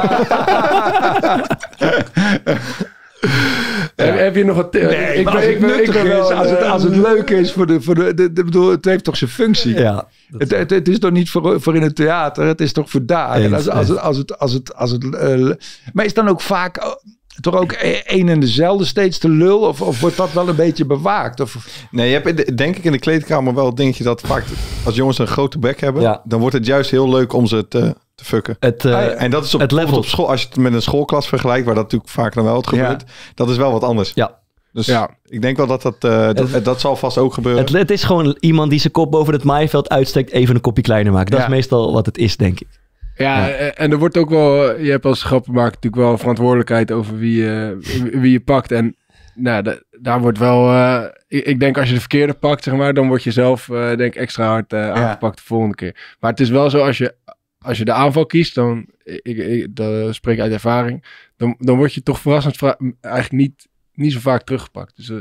Heb je nog wat... Als het leuk is bedoel, het heeft toch zijn functie. Ja, het is toch niet voor in het theater, het is toch voor daar. Maar is dan ook vaak toch ook één en dezelfde steeds te lul? Of wordt dat wel een beetje bewaakt? Nee, je hebt denk ik in de kleedkamer wel het dingetje dat vaak als jongens een grote bek hebben, dan wordt het juist heel leuk om ze te fucken. En dat is op school, als je het met een schoolklas vergelijkt, waar dat natuurlijk vaak dan wel het gebeurt, dat is wel wat anders. Ja. Dus ik denk wel dat zal vast ook gebeuren. Het is gewoon iemand die zijn kop boven het maaiveld uitsteekt, even een kopje kleiner maken. Dat is meestal wat het is, denk ik. Ja, en er wordt ook wel, je hebt als grappenmaker natuurlijk wel verantwoordelijkheid over wie je pakt. En daar wordt wel... ik denk als je de verkeerde pakt, zeg maar, dan word je zelf denk extra hard aangepakt de volgende keer. Maar het is wel zo, als je de aanval kiest, dan... Dat spreek ik uit ervaring. Dan word je toch verrassend eigenlijk niet zo vaak teruggepakt. Dus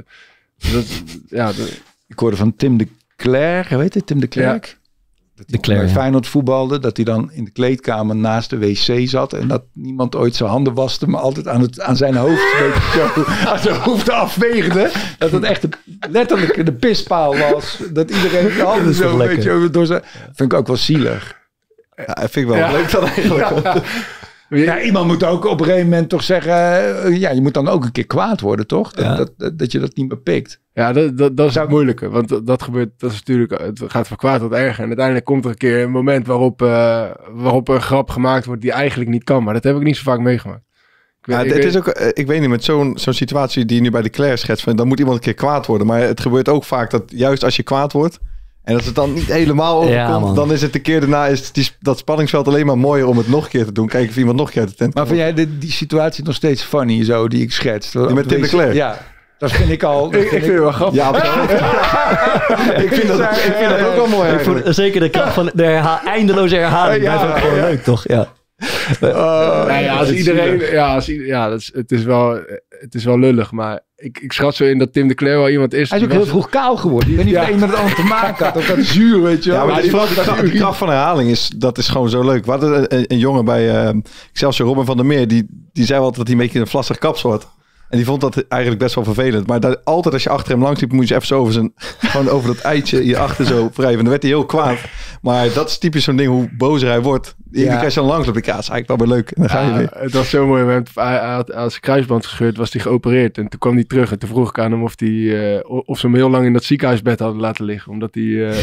ik hoorde van Tim de Cler, weet je, Tim de Klerk? Ja. De Cler, Feyenoord voetbalde, dat hij dan in de kleedkamer naast de wc zat en dat niemand ooit zijn handen waste, maar altijd aan zijn hoofd aan zijn hoofd afweegde. Dat het echt letterlijk de pispaal was. Dat iedereen de handen zo een beetje door zijn... Vind ik ook wel zielig. Ja, vind ik wel leuk dan eigenlijk. Ja, iemand moet ook op een gegeven moment toch zeggen... je moet dan ook een keer kwaad worden, toch? Dat je dat niet meer pikt. Ja, dat is het moeilijke. Want dat gebeurt, dat is natuurlijk... Het gaat van kwaad tot erger. En uiteindelijk komt er een keer een moment waarop een grap gemaakt wordt die eigenlijk niet kan. Maar dat heb ik niet zo vaak meegemaakt. Ik weet niet, met zo'n situatie die je nu bij de Claire schetst... dan moet iemand een keer kwaad worden. Maar het gebeurt ook vaak dat juist als je kwaad wordt... En als het dan niet helemaal overkomt, dan is het de keer daarna dat spanningsveld alleen maar mooier om het nog een keer te doen. Kijken of iemand nog een keer uit de tent komt. Maar vind jij die situatie nog steeds funny, zo, die ik schets? Met Tim de Cler? Ja, dat vind ik al... ik vind het wel grappig. Ja, ik vind dat ook wel mooi. Zeker de kracht van de eindeloze herhaling. Blijft ook gewoon leuk, toch? Ja. Het is wel lullig, maar ik schat zo in dat Tim de Cler wel iemand is. Hij is ook heel vroeg kaal geworden. Ik weet niet of een met het ander te maken had. Of dat zuur, weet je wel. Ja, maar die kracht van herhaling dat is gewoon zo leuk. We hadden een jongen bij Excelsior, Robin van der Meer, die zei altijd dat hij een beetje een vlassig kaps wordt. En die vond dat eigenlijk best wel vervelend. Maar altijd als je achter hem langs liep, moest je even zo gewoon over dat eitje hierachter zo wrijven. Dan werd hij heel kwaad. Maar dat is typisch zo'n ding, hoe bozer hij wordt. Die krijg je dan langs op de kaas. Eigenlijk wel weer leuk. En dan ga je weer. Het was zo'n mooi moment. Hij had zijn kruisband gescheurd, was hij geopereerd. En toen kwam hij terug. En toen vroeg ik aan hem of ze hem heel lang in dat ziekenhuisbed hadden laten liggen. Omdat hij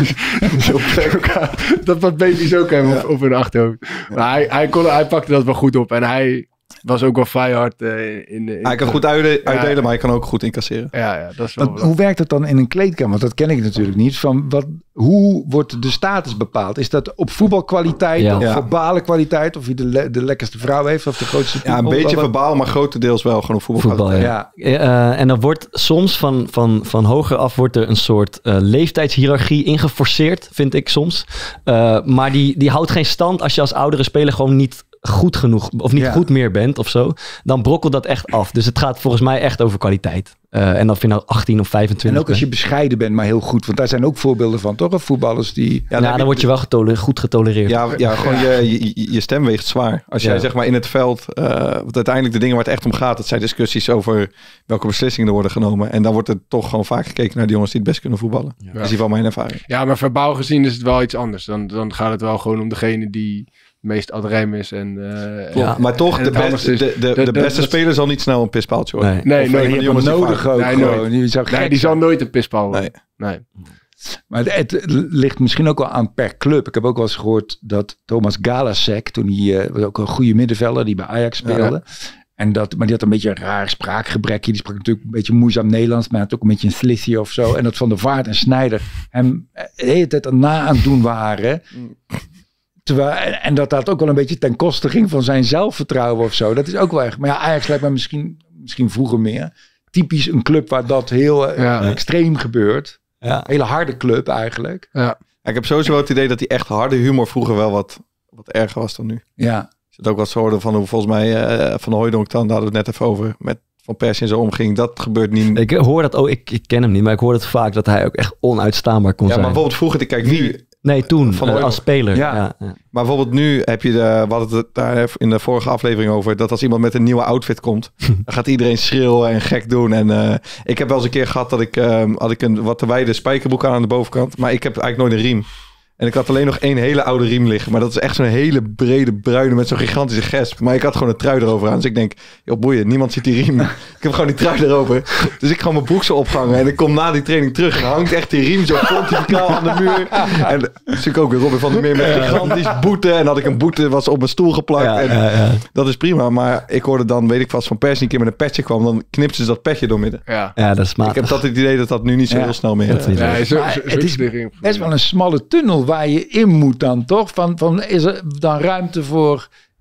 zo dat wat baby's ook hebben op hun achterhoofd. Maar hij pakte dat wel goed op. En hij was ook wel vrij hard hij kan goed uitdelen, maar hij kan ook goed incasseren. Ja, dat is wel hoe werkt het dan in een kleedkamer? Want dat ken ik natuurlijk niet. Hoe wordt de status bepaald? Is dat op voetbalkwaliteit of verbale kwaliteit? Of wie de lekkerste vrouw heeft of de grootste... Ja, een beetje verbaal, maar grotendeels wel gewoon op voetbalkwaliteit. En dan wordt soms van hoger af wordt er een soort leeftijdshiërarchie ingeforceerd, vind ik soms. Maar die houdt geen stand als je als oudere speler gewoon niet goed genoeg of niet goed meer bent of zo, dan brokkelt dat echt af. Dus het gaat volgens mij echt over kwaliteit. En dan vind je 18 of 25. En ook als je bescheiden bent, maar heel goed. Want daar zijn ook voorbeelden van, toch? Of voetballers die... dan word je wel goed getolereerd. Ja, gewoon je stem weegt zwaar. Als jij zeg maar in het veld... want uiteindelijk de dingen waar het echt om gaat, dat zijn discussies over welke beslissingen er worden genomen. En dan wordt er toch gewoon vaak gekeken naar de jongens die het best kunnen voetballen. Ja. Dat is in mijn ervaring. Ja, maar verbaal gezien is het wel iets anders. Dan gaat het wel gewoon om degene die meest ad rem is. Maar toch, de beste speler zal niet snel een pispaaltje worden. Nee, jongens nodig ook. Die zal nooit een pispaal worden. Nee. Maar het ligt misschien ook wel aan per club. Ik heb ook wel eens gehoord dat Thomas Galasek, toen hij was ook een goede middenvelder die bij Ajax speelde. Maar die had een beetje een raar spraakgebrekje. Die sprak natuurlijk een beetje moeizaam Nederlands, maar had ook een beetje een slissie of zo. En dat Van der Vaart en Sneijder hem de hele tijd aan het doen waren. En dat ook wel een beetje ten koste ging van zijn zelfvertrouwen of zo. Dat is ook wel echt. Maar Ajax lijkt me misschien vroeger meer. Typisch een club waar dat heel extreem gebeurt. Ja. Hele harde club eigenlijk. Ja. Ik heb sowieso wel het idee dat die echt harde humor vroeger wel wat erger was dan nu. Ja. Is het ook wat zo hoorde van hoe volgens mij Van Hooijdonk dan, daar hadden we het net even over, met Van Persie en zo omging. Dat gebeurt niet. Ik hoor dat ook, ik ken hem niet, maar ik hoor het vaak dat hij ook echt onuitstaanbaar kon zijn. Ja, maar bijvoorbeeld vroeger, kijk nu... Nee, toen, als speler. Ja. Maar bijvoorbeeld nu heb je we hadden het daar in de vorige aflevering over, dat als iemand met een nieuwe outfit komt, dan gaat iedereen schreeuwen en gek doen. En ik heb wel eens een keer gehad dat ik had ik een wat te wijde spijkerbroek aan de bovenkant, maar ik heb eigenlijk nooit een riem. En ik had alleen nog één hele oude riem liggen. Maar dat is echt zo'n hele brede bruine met zo'n gigantische gesp. Maar ik had gewoon een trui erover aan. Dus ik denk, joh boeien, niemand ziet die riem. Ik heb gewoon die trui erover. Dus ik ga mijn broek zo ophangen. En ik kom na die training terug. En dan hangt echt die riem zo pontificaal aan de muur. En natuurlijk ook weer Robin van der Meer met gigantisch boete. En had ik een boete, was op mijn stoel geplakt. Dat is prima. Maar ik hoorde dan, weet ik vast, Van Persie een keer met een petje kwam. Dan knipten ze dat petje door midden. Ja, dat is matig. Ik heb dat het idee dat nu niet zo heel snel meer is. Het is best wel een smalle tunnel waar je in moet dan, toch? Van is er dan ruimte voor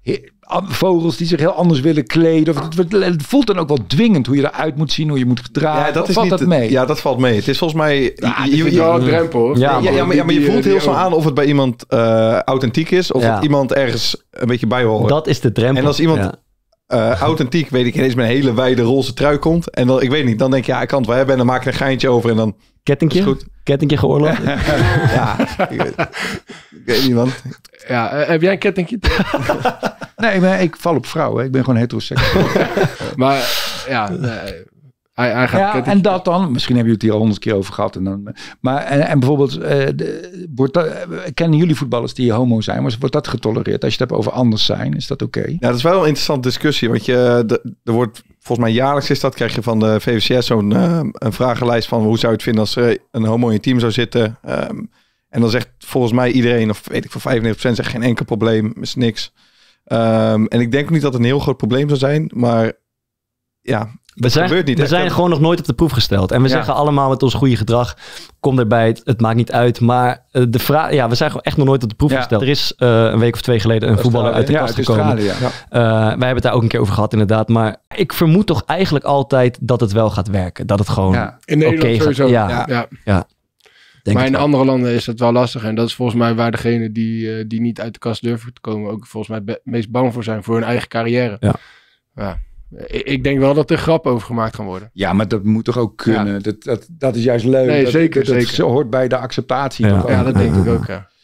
vogels die zich heel anders willen kleden. Of het voelt dan ook wel dwingend hoe je eruit moet zien, hoe je moet gedragen. Ja, dat is valt niet, dat mee? Ja, dat valt mee. Het is volgens mij... je wel een drempel. Ja, maar je voelt heel snel aan of het bij iemand authentiek is. Of het iemand ergens een beetje bij hoort. Dat is de drempel. En als iemand authentiek, weet ik ineens, met een hele wijde roze trui komt. En dan, ik weet niet, dan denk je, ik kan het wel hebben. En dan maak ik een geintje over en dan... Kettingje? Goed. Kettingje geoorloofd? ik weet niet, man. Ja, heb jij een kettingje? Nee, ik val op vrouwen. Ik ben gewoon heteroseksueel. Maar ja, hij gaat kettingje. En dat dan, misschien hebben jullie het hier al 100 keer over gehad. En bijvoorbeeld, kennen jullie voetballers die homo zijn? Maar wordt dat getolereerd? Als je het hebt over anders zijn, is dat oké? Ja, dat is wel een interessante discussie. Want er wordt, volgens mij jaarlijks is dat, krijg je van de VVCS zo'n een vragenlijst van hoe zou je het vinden als er een homo in je team zou zitten. En dan zegt volgens mij iedereen, of weet ik voor 95% zegt geen enkel probleem, is niks. En ik denk niet dat het een heel groot probleem zou zijn, maar ja, We zijn gewoon nog nooit op de proef gesteld. En we zeggen allemaal met ons goede gedrag, kom erbij, het maakt niet uit. Maar we zijn gewoon echt nog nooit op de proef gesteld. Er is een week of 2 geleden een voetballer uit de kast gekomen. Wij hebben het daar ook een keer over gehad inderdaad. Maar ik vermoed toch eigenlijk altijd dat het wel gaat werken. Dat het gewoon in Nederland sowieso. Ja. Maar in andere landen is het wel lastig. En dat is volgens mij waar degenen die niet uit de kast durven te komen ook volgens mij meest bang voor zijn. Voor hun eigen carrière. Ja. Ik denk wel dat er grappen over gemaakt gaan worden. Ja, maar dat moet toch ook kunnen? Ja. Dat is juist leuk. Nee, zeker. Dat hoort bij de acceptatie. Ja, dat denk ik ook.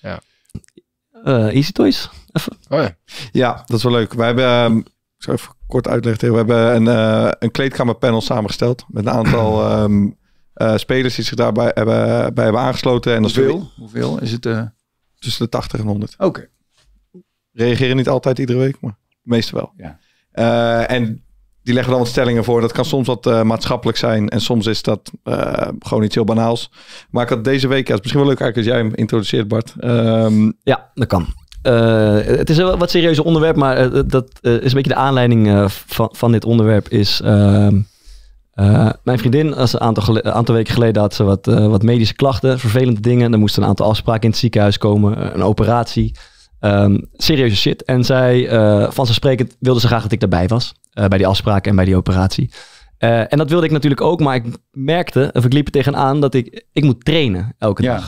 Easy Toys? Even. Ja, dat is wel leuk. Wij hebben, ik zal even kort uitleggen. We hebben een kleedkamerpanel samengesteld. Met een aantal spelers die zich daarbij hebben aangesloten. En Hoeveel is het? Tussen de 80 en 100. Oké. Reageren niet altijd iedere week, maar meestal wel. Ja. En die leggen dan wat stellingen voor. Dat kan soms wat maatschappelijk zijn. En soms is dat gewoon iets heel banaals. Maar ik had deze week, het is misschien wel leuk eigenlijk als jij hem introduceert, Bart. Ja, dat kan. Het is een wat serieuzer onderwerp, maar dat is een beetje de aanleiding van dit onderwerp is... mijn vriendin, een aantal weken geleden had ze wat medische klachten, vervelende dingen. Er moesten een aantal afspraken in het ziekenhuis komen, een operatie. Serieuze shit. En zij, vanzelfsprekend, wilde ze graag dat ik daarbij was. Bij die afspraken en bij die operatie. En dat wilde ik natuurlijk ook, maar ik merkte, of ik liep er tegenaan, dat ik moet trainen elke dag.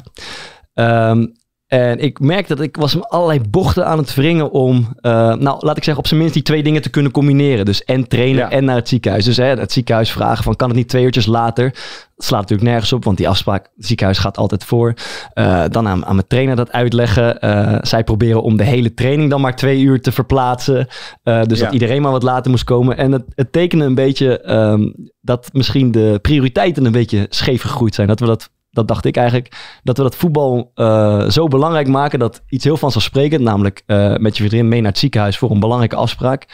En ik merkte dat ik was allerlei bochten aan het wringen om, laat ik zeggen, op zijn minst die 2 dingen te kunnen combineren. Dus en trainen en naar het ziekenhuis. Dus het ziekenhuis vragen van, kan het niet 2 uurtjes later? Dat slaat natuurlijk nergens op, want die afspraak, het ziekenhuis gaat altijd voor. Dan aan mijn trainer dat uitleggen. Zij proberen om de hele training dan maar 2 uur te verplaatsen. Dus dat iedereen maar wat later moest komen. En het tekende een beetje dat misschien de prioriteiten een beetje scheef gegroeid zijn. Dat dacht ik eigenlijk, dat we dat voetbal zo belangrijk maken, dat iets heel vanzelfsprekend, namelijk met je vriendin mee naar het ziekenhuis voor een belangrijke afspraak,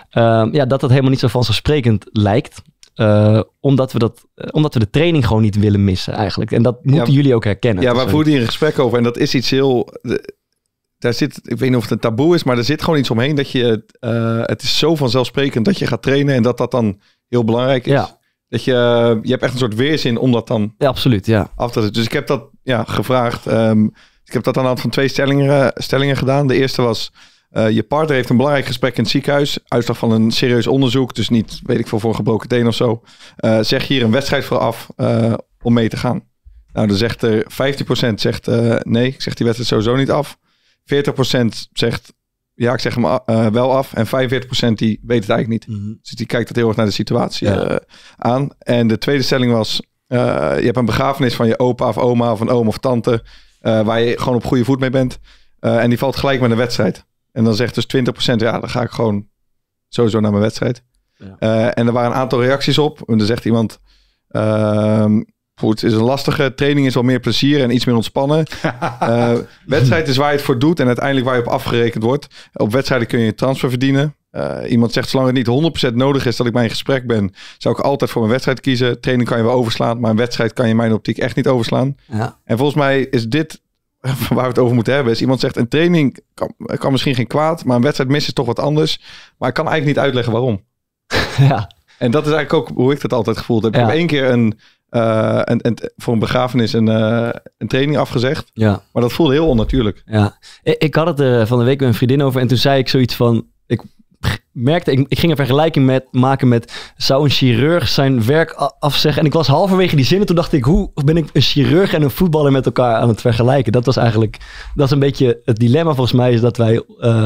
dat helemaal niet zo vanzelfsprekend lijkt. Omdat we de training gewoon niet willen missen eigenlijk. En dat moeten jullie ook herkennen. Ja, we voeren hier een gesprek over en dat is iets heel... Daar zit, ik weet niet of het een taboe is, maar er zit gewoon iets omheen dat je... het is zo vanzelfsprekend dat je gaat trainen en dat dan heel belangrijk is. Ja. Dat je hebt echt een soort weerzin om dat dan... Ja, absoluut, af te zetten. Dus ik heb dat gevraagd. Ik heb dat aan de hand van 2 stellingen gedaan. De eerste was... je partner heeft een belangrijk gesprek in het ziekenhuis. Uitslag van een serieus onderzoek. Dus niet, weet ik veel, voor een gebroken teen of zo. Zeg hier een wedstrijd voor af om mee te gaan. Nou, dan zegt er 15% zegt nee. Ik zeg die wedstrijd sowieso niet af. 40% zegt... Ja, ik zeg hem wel af. En 45% die weet het eigenlijk niet. Mm-hmm. Dus die kijkt het heel erg naar de situatie aan. En de tweede stelling was... je hebt een begrafenis van je opa of oma of een oom of tante... waar je gewoon op goede voet mee bent. En die valt gelijk met een wedstrijd. En dan zegt dus 20%... ja, dan ga ik gewoon sowieso naar mijn wedstrijd. Ja. En er waren een aantal reacties op. En dan zegt iemand... het is een lastige training, is wel meer plezier en iets meer ontspannen. Wedstrijd is waar je het voor doet en uiteindelijk waar je op afgerekend wordt. Op wedstrijden kun je transfer verdienen. Iemand zegt, zolang het niet 100% nodig is dat ik bij een gesprek ben, zou ik altijd voor mijn wedstrijd kiezen. Training kan je wel overslaan, maar een wedstrijd kan je in mijn optiek echt niet overslaan. Ja. En volgens mij is dit waar we het over moeten hebben. Is iemand zegt, een training kan misschien geen kwaad, maar een wedstrijd missen is toch wat anders. Maar ik kan eigenlijk niet uitleggen waarom. Ja. En dat is eigenlijk ook hoe ik dat altijd gevoeld heb. Ik heb 1 keer voor een begrafenis een training afgezegd. Ja. Maar dat voelde heel onnatuurlijk. Ja. Ik had het er van de week met een vriendin over. En toen zei ik zoiets van... Ik merkte, ik ging een vergelijking maken met, zou een chirurg zijn werk afzeggen? En ik was halverwege die zinnen, toen dacht ik, hoe ben ik een chirurg en een voetballer met elkaar aan het vergelijken? Dat is een beetje het dilemma volgens mij, is dat wij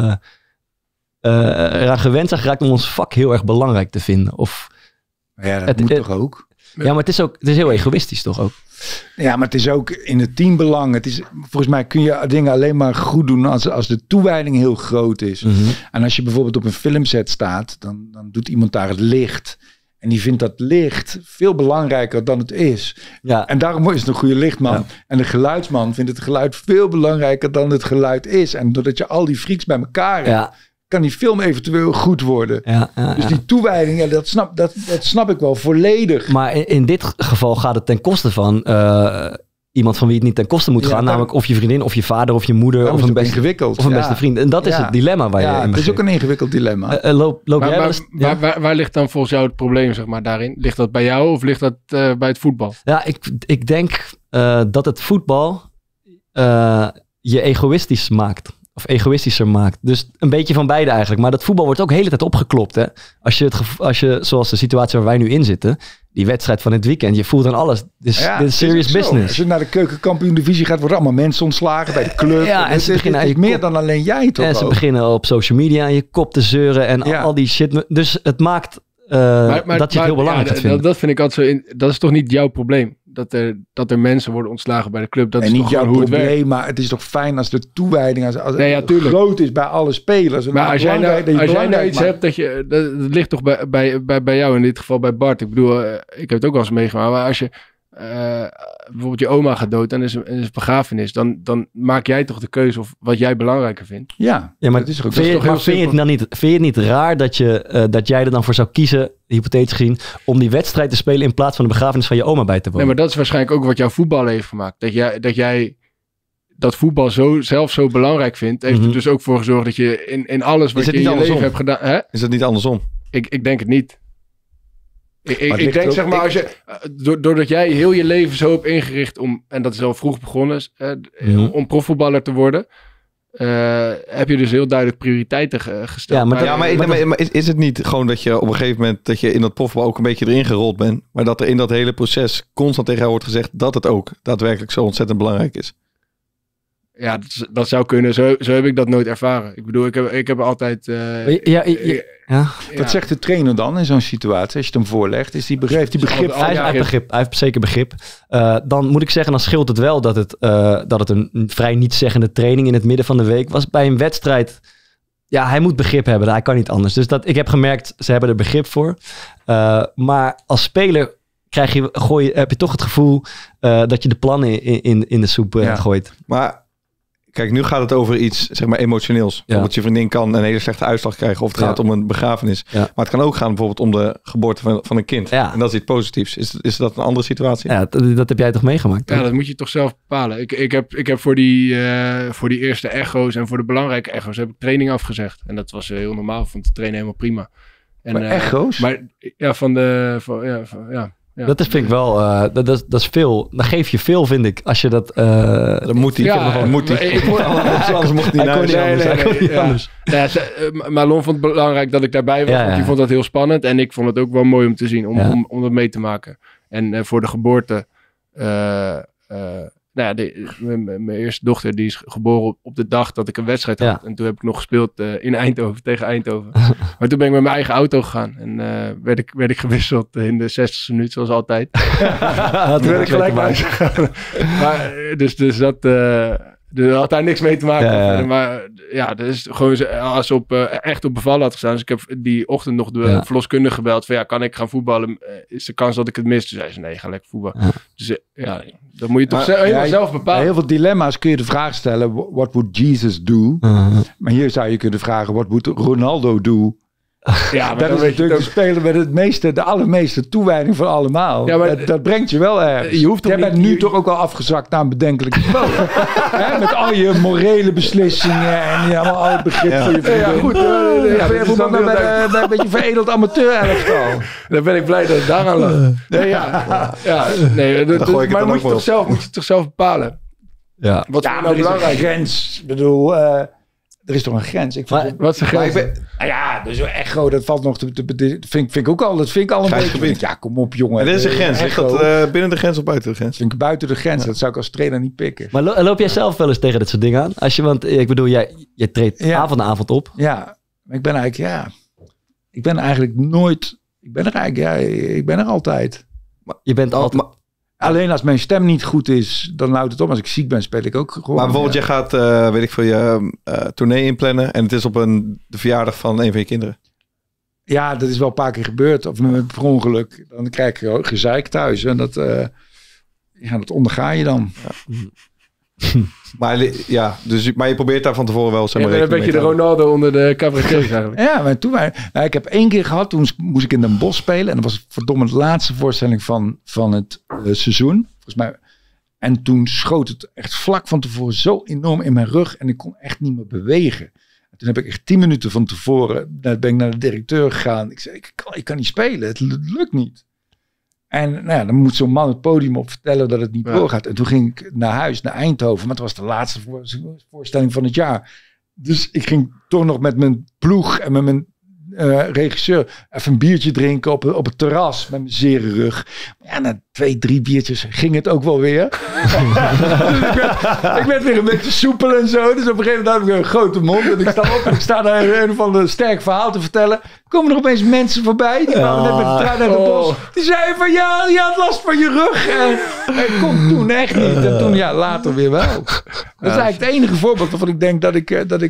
eraan gewend zijn geraakt om ons vak heel erg belangrijk te vinden. Of Ja, dat moet toch ook? Ja, maar het is heel egoïstisch toch ook? Ja, maar het is ook in het teambelang. Het is, volgens mij kun je dingen alleen maar goed doen als de toewijding heel groot is. Mm-hmm. En als je bijvoorbeeld op een filmset staat, dan doet iemand daar het licht. En die vindt dat licht veel belangrijker dan het is. Ja. En daarom is het een goede lichtman. Ja. En de geluidsman vindt het geluid veel belangrijker dan het geluid is. En doordat je al die freaks bij elkaar hebt, kan die film eventueel goed worden. Dus die toewijding, dat snap ik wel volledig. Maar in dit geval gaat het ten koste van iemand van wie het niet ten koste moet gaan. Namelijk of je vriendin, of je vader, of je moeder, of een beste vriend. En dat is het dilemma waar je in begint. Het is ook een ingewikkeld dilemma. Waar ligt dan volgens jou het probleem, zeg maar, daarin? Ligt dat bij jou of ligt dat bij het voetbal? Ja, ik denk dat het voetbal je egoïstisch maakt. Of egoïstischer maakt. Dus een beetje van beide eigenlijk. Maar dat voetbal wordt ook de hele tijd opgeklopt. Hè? Als je, zoals de situatie waar wij nu in zitten, die wedstrijd van het weekend, je voelt aan alles. Dit is serious business. Als je naar de keukenkampioen-divisie gaat, worden allemaal mensen ontslagen bij de club. Ja, en het is meer dan alleen jij toch? En ze beginnen op social media aan je kop te zeuren en al die shit. Dus het maakt dat je het heel belangrijk gaat vinden. Dat vind ik altijd zo. Dat is toch niet jouw probleem? Dat er mensen worden ontslagen bij de club. Dat en is niet toch jouw hoe probleem, het werkt. maar het is toch fijn als de toewijding als groot is bij alle spelers. Maar als jij nou iets hebt dat ligt toch bij jou, in dit geval bij Bart. Ik bedoel, ik heb het ook wel eens meegemaakt. Maar als je bijvoorbeeld je oma gaat dood en er is een begrafenis, dan maak jij toch de keuze of wat jij belangrijker vindt. Ja, maar dat is ook vind je het niet raar dat jij er dan voor zou kiezen, hypothetisch gezien, om die wedstrijd te spelen in plaats van de begrafenis van je oma bij te wonen? Nee, maar dat is waarschijnlijk ook wat jouw voetbal heeft gemaakt. Dat jij dat voetbal zelf zo belangrijk vindt, heeft er dus ook voor gezorgd dat je in alles wat je in je leven hebt gedaan... Hè? Is dat niet andersom? Ik denk het niet. Ik denk, zeg maar, als je, doordat jij heel je leven zo hebt ingericht om, en dat is al vroeg begonnen, om profvoetballer te worden, heb je dus heel duidelijk prioriteiten gesteld. Maar is het niet gewoon dat je op een gegeven moment, dat je in dat profvoetbal ook een beetje erin gerold bent, maar dat er in dat hele proces constant tegen jou wordt gezegd dat het ook daadwerkelijk zo ontzettend belangrijk is? Ja, dat zou kunnen. Zo heb ik dat nooit ervaren. Ik bedoel, ik heb altijd... Wat zegt de trainer dan in zo'n situatie? Als je het hem voorlegt, heeft hij begrip? Hij heeft zeker begrip. Dan moet ik zeggen, dan scheelt het wel dat het een vrij nietszeggende training in het midden van de week was. Bij een wedstrijd, ja, hij moet begrip hebben. Hij kan niet anders. Dus ik heb gemerkt, ze hebben er begrip voor. Maar als speler heb je toch het gevoel dat je de plannen in de soep gooit. Maar kijk, nu gaat het over iets, zeg maar, emotioneels. Bijvoorbeeld je vriendin kan een hele slechte uitslag krijgen of het gaat om een begrafenis. Ja. Maar het kan ook gaan bijvoorbeeld om de geboorte van een kind. Ja. En dat is iets positiefs. Is dat een andere situatie? Ja, dat heb jij toch meegemaakt? Ja, dat moet je toch zelf bepalen. Ik heb voor die eerste echo's en voor de belangrijke echo's heb ik training afgezegd. En dat was heel normaal. Ik vond de trainen helemaal prima. En, echo's? Maar ja, Ja. Dat vind ik wel, dat is veel. Dan geef je veel, vind ik. Als je dat... dan moet hij. Anders mocht hij niet anders. Marlon vond het belangrijk dat ik daarbij was. Want die vond dat heel spannend. En ik vond het ook wel mooi om te zien. Om dat mee te maken. En voor de geboorte... mijn eerste dochter die is geboren op de dag dat ik een wedstrijd had. En toen heb ik nog gespeeld in Eindhoven, tegen Eindhoven. Maar toen ben ik met mijn eigen auto gegaan. En werd ik gewisseld in de 60e minuut, zoals altijd. Toen werd ik gelijk naar gegaan. Maar, dus dat... Er had daar niks mee te maken. Ja. Maar ja, dat is gewoon als ze echt op bevallen had gestaan. Dus ik heb die ochtend nog de verloskundige gebeld. Van kan ik gaan voetballen? Is de kans dat ik het mis? Toen zei ze nee, ga lekker voetballen. Ja. Dus dat moet je toch helemaal zelf bepalen. Bij heel veel dilemma's kun je de vraag stellen. What would Jesus do? Maar hier zou je kunnen vragen. What would Ronaldo do? Ja, maar dat is natuurlijk de speler met de allermeeste toewijding van allemaal. Ja, maar dat brengt je wel ergens. Jij bent nu toch ook wel afgezakt naar een bedenkelijk niveau. Met al je morele beslissingen en je allemaal al het begrip voor je vrienden. Ja, goed. Bij een beetje veredeld amateur-elftal. Dan ben ik blij dat het daaraan lag. Maar moet je toch zelf bepalen. Ja. Wat is nou belangrijk? Grens, bedoel... er is toch een grens. Wat is de grens? Nou ja, dus echo, dat valt nog vind ik ook al. Dat vind ik al een beetje. Ja, kom op, jongen. En er is een grens. Ligt dat binnen de grens of buiten de grens? Vind ik buiten de grens. Dat zou ik als trainer niet pikken. Maar loop jij zelf wel eens tegen dit soort dingen aan? Want ik bedoel, jij treedt avond na avond op. Ja, maar ik ben eigenlijk nooit. Ik ben er altijd. Maar je bent altijd. Alleen als mijn stem niet goed is, dan houdt het op. Als ik ziek ben, speel ik ook gewoon. Maar bijvoorbeeld, jij gaat, weet ik veel, je tournee inplannen en het is op de verjaardag van een van je kinderen. Ja, dat is wel een paar keer gebeurd. Of per ongeluk. Dan krijg je gezeik thuis. En dat onderga je dan. Ja. Maar je probeert daar van tevoren wel... Zeg maar, een beetje de Ronaldo onder de cabaretiers eigenlijk. Ja, maar toen ik heb 1 keer gehad, toen moest ik in Den Bosch spelen. En dat was verdomme de laatste voorstelling van het seizoen. Volgens mij. En toen schoot het echt vlak van tevoren zo enorm in mijn rug. En ik kon echt niet meer bewegen. En toen heb ik echt 10 minuten van tevoren, ben ik naar de directeur gegaan. Ik zei, ik kan niet spelen, het lukt niet. En dan moet zo'n man het podium op vertellen dat het niet doorgaat. En toen ging ik naar huis, naar Eindhoven. Maar het was de laatste voorstelling van het jaar. Dus ik ging toch nog met mijn ploeg en met mijn regisseur even een biertje drinken op het terras met mijn zere rug. Maar ja, na 2-3 biertjes ging het ook wel weer. Dus ik werd weer een beetje soepel en zo. Dus op een gegeven moment had ik weer een grote mond. En ik sta op en ik sta daar een van de sterk verhaal te vertellen. Komen er opeens mensen voorbij. Die kwamen net met de trein naar het bos. Die zeiden van ja, je had last van je rug. En ik kon toen echt niet. En toen later weer wel. Dat is eigenlijk het enige voorbeeld waarvan ik denk dat ik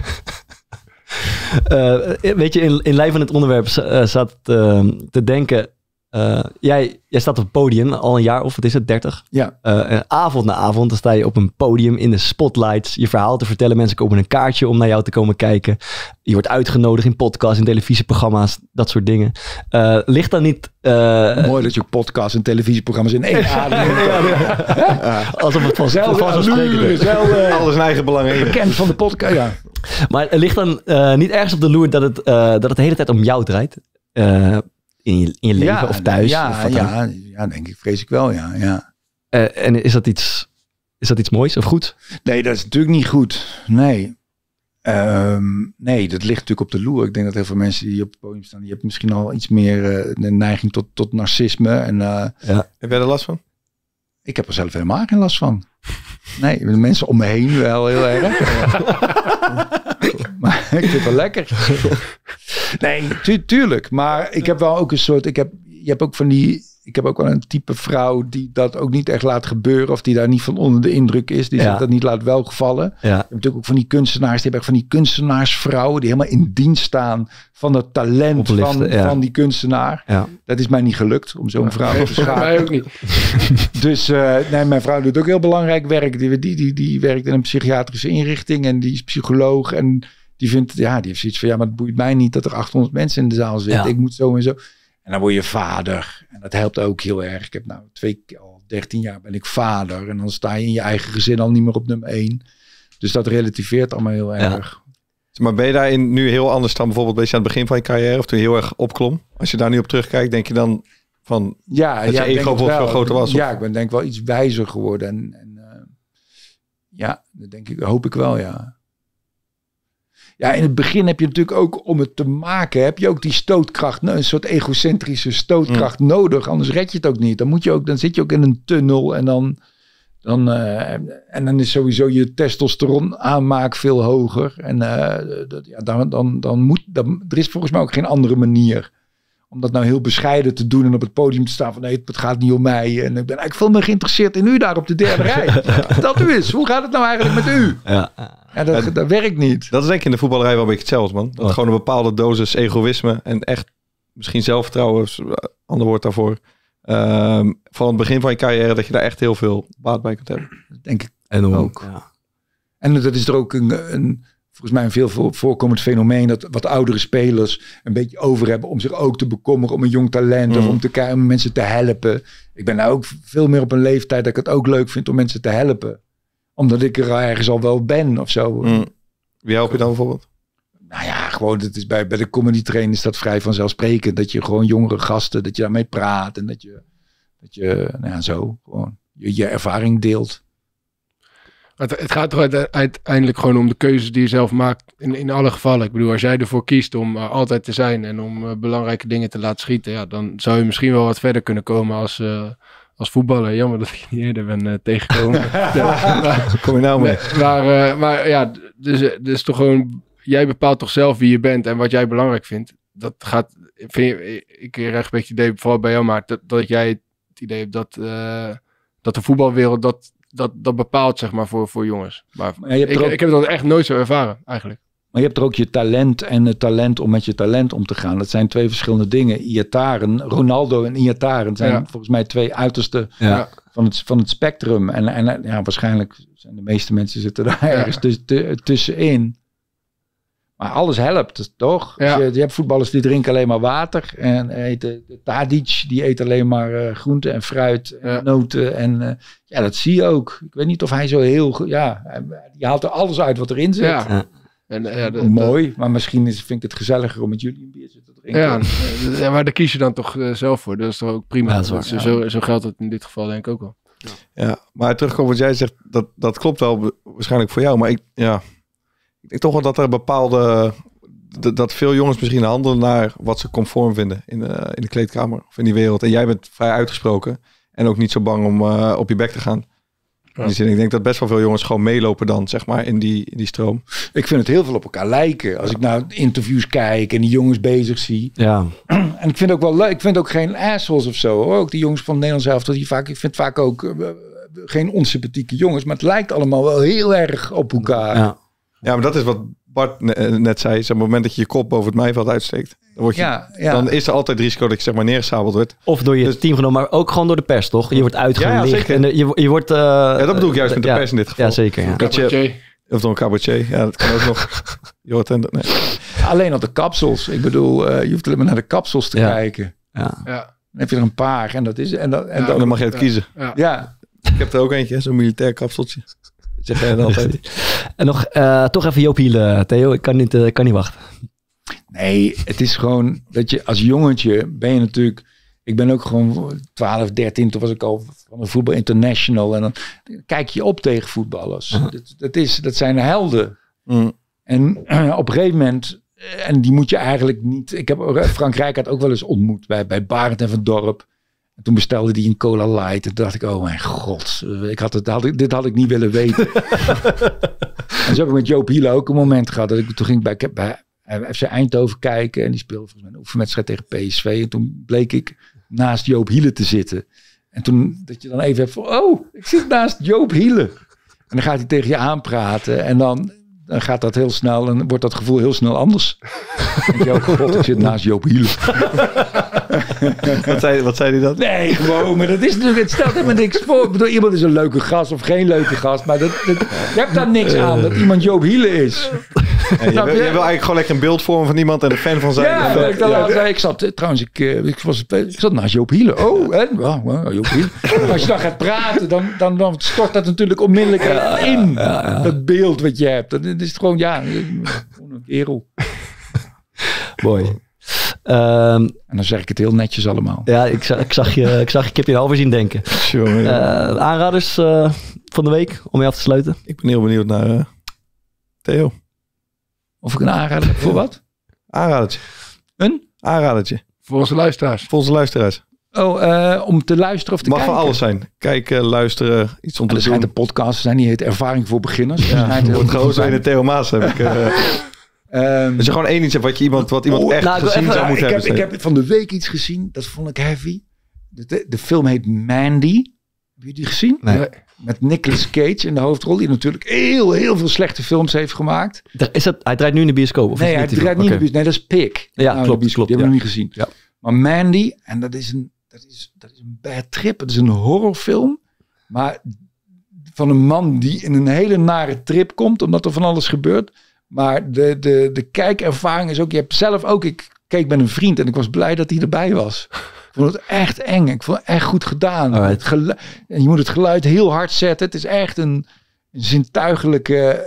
weet je, in lijn van het onderwerp zat te denken. Jij staat op het podium al een jaar of wat is het, 30? Ja. Avond na avond dan sta je op een podium in de spotlights. Je verhaal te vertellen. Mensen kopen een kaartje om naar jou te komen kijken. Je wordt uitgenodigd in podcasts, in televisieprogramma's. Dat soort dingen. Ligt dan niet... Mooi dat je ook podcasts en televisieprogramma's in één adem alsof het vanzelfsprekend is. Alles in eigen belang. Bekend van de podcast, ja. Maar ligt dan niet ergens op de loer dat het de hele tijd om jou draait? In je leven of thuis? Ja, denk ik. Vrees ik wel, ja. En is dat iets moois of goed? Nee, dat is natuurlijk niet goed. Nee. Nee, dat ligt natuurlijk op de loer. Ik denk dat heel veel mensen die op het podium staan, die hebben misschien al iets meer de neiging tot narcisme. En, Heb jij er last van? Ik heb er zelf helemaal geen last van. Nee, de mensen om me heen wel heel erg. Maar ik vind het wel lekker. Nee, tuurlijk. Maar ik heb wel ook een soort... Ik heb ook wel een type vrouw die dat ook niet echt laat gebeuren. Of die daar niet van onder de indruk is. Die zich dat niet laat welgevallen. Ja. Je hebt natuurlijk ook van die kunstenaars. Die hebben echt van die kunstenaarsvrouwen. Die helemaal in dienst staan van het talent van die kunstenaar. Ja. Dat is mij niet gelukt om zo'n vrouw te schaken. Mij ook niet. Dus mijn vrouw doet ook heel belangrijk werk. Die werkt in een psychiatrische inrichting. En die is psycholoog. En die vindt, die heeft zoiets van, maar het boeit mij niet dat er 800 mensen in de zaal zitten. Ja. Ik moet zo en zo. En dan word je vader. En dat helpt ook heel erg. Ik heb al 13 jaar ben ik vader. En dan sta je in je eigen gezin al niet meer op nummer 1. Dus dat relativeert allemaal heel erg. Maar ben je daarin nu heel anders dan bijvoorbeeld beetje aan het begin van je carrière? Of toen je heel erg opklom? Als je daar nu op terugkijkt, denk je dan van dat je ego veel groter was? Ja, ik ben denk wel iets wijzer geworden. En dat denk ik, hoop ik wel, ja. Ja, in het begin heb je natuurlijk ook om het te maken, heb je ook die stootkracht, een soort egocentrische stootkracht nodig. Anders red je het ook niet. Dan zit je ook in een tunnel en dan is sowieso je testosteron aanmaak veel hoger. En er is volgens mij ook geen andere manier om dat nou heel bescheiden te doen en op het podium te staan van nee, het gaat niet om mij. En ik ben eigenlijk veel meer geïnteresseerd in u daar op de 3e rij. Dat u is. Hoe gaat het nou eigenlijk met u? Ja, dat werkt niet. Dat is denk ik in de voetballerij wel een beetje hetzelfde, man. Dat gewoon een bepaalde dosis egoïsme en echt misschien zelfvertrouwen, ander woord daarvoor. Van het begin van je carrière dat je daar echt heel veel baat bij kunt hebben. Dat denk ik ook. Ja. En dat is er ook volgens mij een veel voorkomend fenomeen dat wat oudere spelers een beetje over hebben om zich ook te bekommeren om een jong talent of om mensen te helpen. Ik ben nou ook veel meer op een leeftijd dat ik het ook leuk vind om mensen te helpen. Omdat ik er ergens al wel ben of zo. Wie help je dan bijvoorbeeld? Nou ja, gewoon het is bij de comedy train is dat vrij vanzelfsprekend. Dat je gewoon jongere gasten, dat je daarmee praat. En dat je zo gewoon je ervaring deelt. Het gaat toch uiteindelijk gewoon om de keuzes die je zelf maakt in alle gevallen. Ik bedoel, als jij ervoor kiest om altijd te zijn en om belangrijke dingen te laten schieten, ja, dan zou je misschien wel wat verder kunnen komen als voetballer. Jammer dat ik niet eerder ben tegengekomen. Kom je nou mee? Maar ja, dus toch gewoon, jij bepaalt toch zelf wie je bent en wat jij belangrijk vindt. Dat gaat, ik krijg een beetje het idee, vooral bij jou, maar dat jij het idee hebt dat de voetbalwereld dat bepaalt, zeg maar, voor jongens. Maar ik heb dat echt nooit zo ervaren, eigenlijk. Maar je hebt er ook je talent en het talent om met je talent om te gaan. Dat zijn twee verschillende dingen. Ronaldo en Iataren zijn volgens mij twee uitersten van het spectrum. En ja, waarschijnlijk zijn de meeste mensen zitten daar ergens tussenin. Maar alles helpt, toch? Ja. Je hebt voetballers die drinken alleen maar water. En Tadic, die eet alleen maar groenten en fruit en noten. En dat zie je ook. Ik weet niet of hij zo heel... Ja, die haalt er alles uit wat erin zit. Ja. En, mooi, maar misschien vind ik het gezelliger om met jullie een biertje te drinken. Ja, maar daar kies je dan toch zelf voor. Dat is toch ook prima. Ja, zo geldt het in dit geval denk ik ook wel. Ja, maar terugkomen wat jij zegt, dat klopt wel waarschijnlijk voor jou. Maar ik denk toch wel dat er bepaalde... Dat veel jongens misschien handelen naar wat ze conform vinden in de kleedkamer of in die wereld. En jij bent vrij uitgesproken en ook niet zo bang om op je bek te gaan. Ja. In die zin, ik denk dat best wel veel jongens gewoon meelopen dan, zeg maar, in die stroom. Ik vind het heel veel op elkaar lijken. Als ik naar interviews kijk en die jongens bezig zie. Ja. En ik vind het ook wel leuk. Ik vind ook geen assholes of zo. Hoor. Ook die jongens van Nederland zelf. Ik vind vaak ook geen onsympathieke jongens. Maar het lijkt allemaal wel heel erg op elkaar. Ja, maar dat is wat Bart net zei. Op het moment dat je je kop boven het maaiveld uitsteekt. Dan is er altijd het risico dat je zeg maar neergesabeld wordt. Of door je teamgenoot, maar ook gewoon door de pers, toch? Je wordt uitgelicht. En je wordt... dat bedoel ik juist met de pers in dit geval. Ja, zeker. Ja. Of door een cabaretier. Ja, dat kan ook nog. Je hoort nee. Alleen op de kapsels. Ik bedoel, je hoeft alleen maar naar de kapsels te kijken. Ja. Dan heb je er een paar en dat is... En dan mag je het kiezen. Ja. Ik heb er ook eentje, zo'n militair kapseltje. Zeg jij dan altijd. En nog toch even Joop Hielen, Theo. Ik kan niet wachten. Nee, het is gewoon dat je als jongetje ben je natuurlijk... Ik ben ook gewoon 12, 13. Toen was ik al van de Voetbal International. En dan kijk je op tegen voetballers. Dat zijn helden. En op een gegeven moment... En die moet je eigenlijk niet... Ik heb Frank Rijkaard ook wel eens ontmoet bij Barend en Van Dorp. En toen bestelde hij een Cola Light. En toen dacht ik, oh mijn god. Dit had ik niet willen weten. En zo heb ik met Joop Hielen ook een moment gehad. Toen ging ik bij FC Eindhoven kijken. En die speelde volgens mij een oefenwedstrijd tegen PSV. En toen bleek ik naast Joop Hielen te zitten. En toen dat je dan even hebt van... Oh, ik zit naast Joop Hielen. En dan gaat hij tegen je aanpraten. En dan gaat dat heel snel. En wordt dat gevoel heel snel anders. En je, oh god, ik zit naast Joop Hielen. Wat zei hij dan? Nee, gewoon, maar dat is natuurlijk, het stelt helemaal niks voor. Ik bedoel, iemand is een leuke gast of geen leuke gast, maar je hebt daar niks aan dat iemand Joop Hielen is. Je wil eigenlijk gewoon lekker een beeld vormen van iemand en een fan van zijn. Ik zat trouwens, ik zat naast Joop Hielen. Oh, en? Joop Hielen. Als je dan gaat praten, dan stort dat natuurlijk onmiddellijk in. Dat beeld wat je hebt. Dan is het gewoon, gewoon een kerel. Mooi. En dan zeg ik het heel netjes allemaal. Ja, ik heb je al zien denken. Aanraders van de week om je af te sluiten? Ik ben heel benieuwd naar Theo. Of ik een aanrader heb voor wat? Aanradertje. Een? Aanradertje. Voor onze luisteraars. Voor onze luisteraars. Om te luisteren of te kijken? Mag van alles zijn. Kijken, luisteren, iets om te doen. De podcasts zijn die heet Ervaring voor Beginners. Het wordt gewoon zo in de Theo Maas heb ik... Als je gewoon één iets hebt wat iemand echt gezien zou moeten hebben. Ik heb van de week iets gezien. Dat vond ik heavy. De film heet Mandy. Heb je die gezien? Nee. Met Nicolas Cage in de hoofdrol. Die natuurlijk heel veel slechte films heeft gemaakt. Hij draait nu in de bioscoop? Of nee, hij draait niet in de bioscoop. Nee, dat is Pig. Ja, klopt. Die hebben we nog niet gezien. Ja. Maar Mandy, en dat is een bad trip. Het is een horrorfilm. Maar van een man die in een hele nare trip komt. Omdat er van alles gebeurt. Maar de kijkervaring is ook... Je hebt zelf ook... Ik keek met een vriend en ik was blij dat hij erbij was. Ik vond het echt eng. Ik vond het echt goed gedaan. En je moet het geluid heel hard zetten. Het is echt een zintuigelijke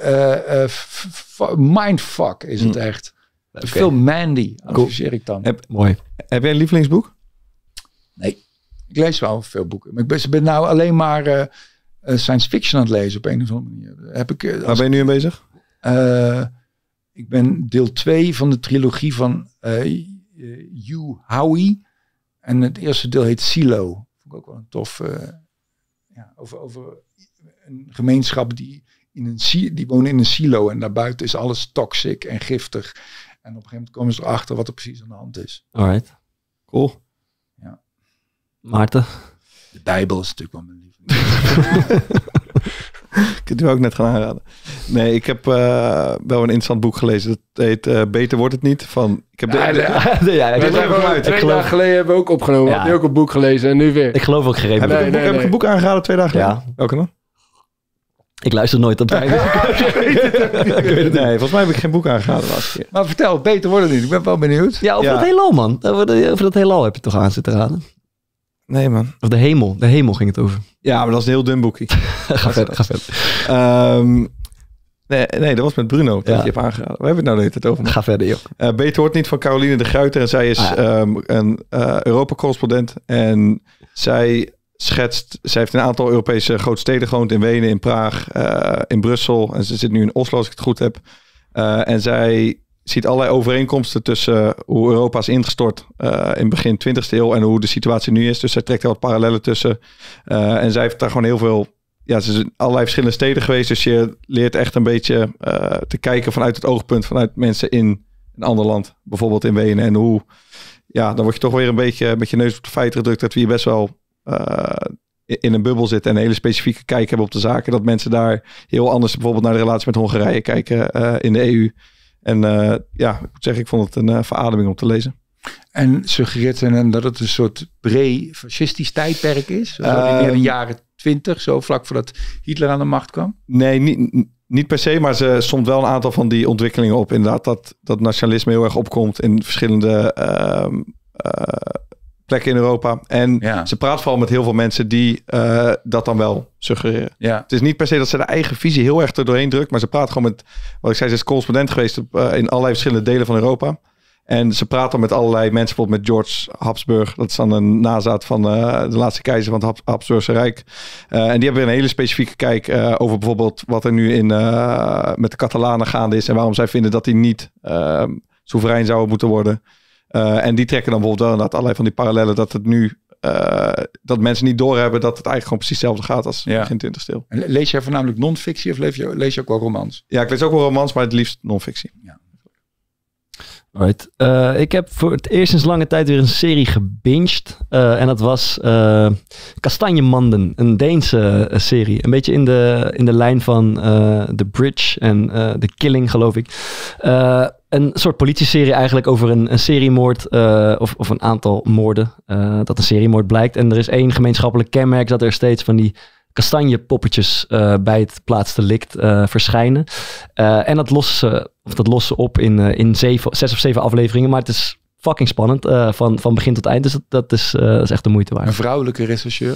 mindfuck is het echt. Okay. Veel Mandy. Adviseer ik dan. Mooi. Heb jij een lievelingsboek? Nee. Ik lees wel veel boeken. Maar ik ben nou alleen maar... science fiction aan het lezen op een of andere manier. Waar ben je nu aan bezig? Ik ben deel 2 van de trilogie van Hugh Howey. En het eerste deel heet Silo. Vond ik ook wel een tof... over een gemeenschap die wonen in een silo. En daarbuiten is alles toxic en giftig. En op een gegeven moment komen ze erachter wat er precies aan de hand is. Alright. Cool. Ja. Maarten? De Bijbel is natuurlijk wel mijn lievelingsboek. Ik heb het ook net gaan aanraden. Nee, ik heb wel een interessant boek gelezen. Dat heet Beter wordt het niet. Ik heb twee dagen geleden hebben we ook opgenomen. Heb je ook een boek gelezen en nu weer. Ik geloof ook geen Heb ik een boek aangeraden 2 dagen geleden? Ja. Welke dan? Ik luister nooit op Nee, volgens mij heb ik geen boek aangeraden de laatste keer. Maar vertel, beter wordt het niet. Ik ben wel benieuwd. Ja, over dat heelal, man. Over dat heelal heb je toch aan zitten raden? Nee, man. Of de hemel. De hemel ging het over. Ja, maar dat is een heel dun boekje. Ga verder. Nee, dat was met Bruno dat je hebt aangeraden. Waar hebben we het nou de hele tijd over? Ga verder, joh. Beter wordt niet van Caroline de Gruyter. En zij is een Europa-correspondent. En zij heeft een aantal Europese grote steden gewoond. In Wenen, in Praag, in Brussel. En ze zit nu in Oslo, als ik het goed heb. En zij ziet allerlei overeenkomsten tussen hoe Europa is ingestort in begin 20e eeuw en hoe de situatie nu is. Dus zij trekt er wat parallellen tussen. En zij heeft daar gewoon heel veel... Ja, ze is in allerlei verschillende steden geweest. Dus je leert echt een beetje te kijken vanuit het oogpunt vanuit mensen in een ander land. Bijvoorbeeld in Wenen. En hoe... Ja, dan word je toch weer een beetje met je neus op de feiten gedrukt dat we hier best wel in een bubbel zitten en een hele specifieke kijk hebben op de zaken. Dat mensen daar heel anders bijvoorbeeld naar de relatie met Hongarije kijken in de EU. En ik moet zeggen, ik vond het een verademing om te lezen. En suggereert ze dat het een soort pre-fascistisch tijdperk is? In de jaren 20, zo vlak voordat Hitler aan de macht kwam? Nee, niet per se, maar ze somt wel een aantal van die ontwikkelingen op. Inderdaad, dat nationalisme heel erg opkomt in verschillende plekken in Europa. En ze praat vooral met heel veel mensen die dat dan wel suggereren. Ja. Het is niet per se dat ze de eigen visie heel erg er doorheen drukt, maar ze praat gewoon met, wat ik zei, ze is correspondent geweest in allerlei verschillende delen van Europa. En ze praat dan met allerlei mensen, bijvoorbeeld met George Habsburg. Dat is dan een nazaat van de laatste keizer van het Habsburgse Rijk. En die hebben weer een hele specifieke kijk over bijvoorbeeld wat er nu met de Catalanen gaande is. En waarom zij vinden dat die niet soeverein zouden moeten worden. En die trekken dan bijvoorbeeld wel inderdaad allerlei van die parallellen. Dat het nu, dat mensen niet doorhebben dat het eigenlijk gewoon precies hetzelfde gaat als begin 20e eeuw. En lees jij voornamelijk non-fictie of lees je ook wel romans? Ja, ik lees ook wel romans, maar het liefst non-fictie. Ja. Alright. Ik heb voor het eerst sinds lange tijd weer een serie gebinged. En dat was Kastanjemanden, een Deense serie. Een beetje in de lijn van The Bridge en The Killing, geloof ik. Een soort politieserie eigenlijk over een seriemoord of een aantal moorden. Dat een seriemoord blijkt. En er is één gemeenschappelijk kenmerk dat er steeds van die kastanjepoppetjes bij het plaatsdelict verschijnen. En dat lossen ze op in 6 of 7 afleveringen. Maar het is fucking spannend van begin tot eind. Dus dat is echt de moeite waard. Een vrouwelijke rechercheur?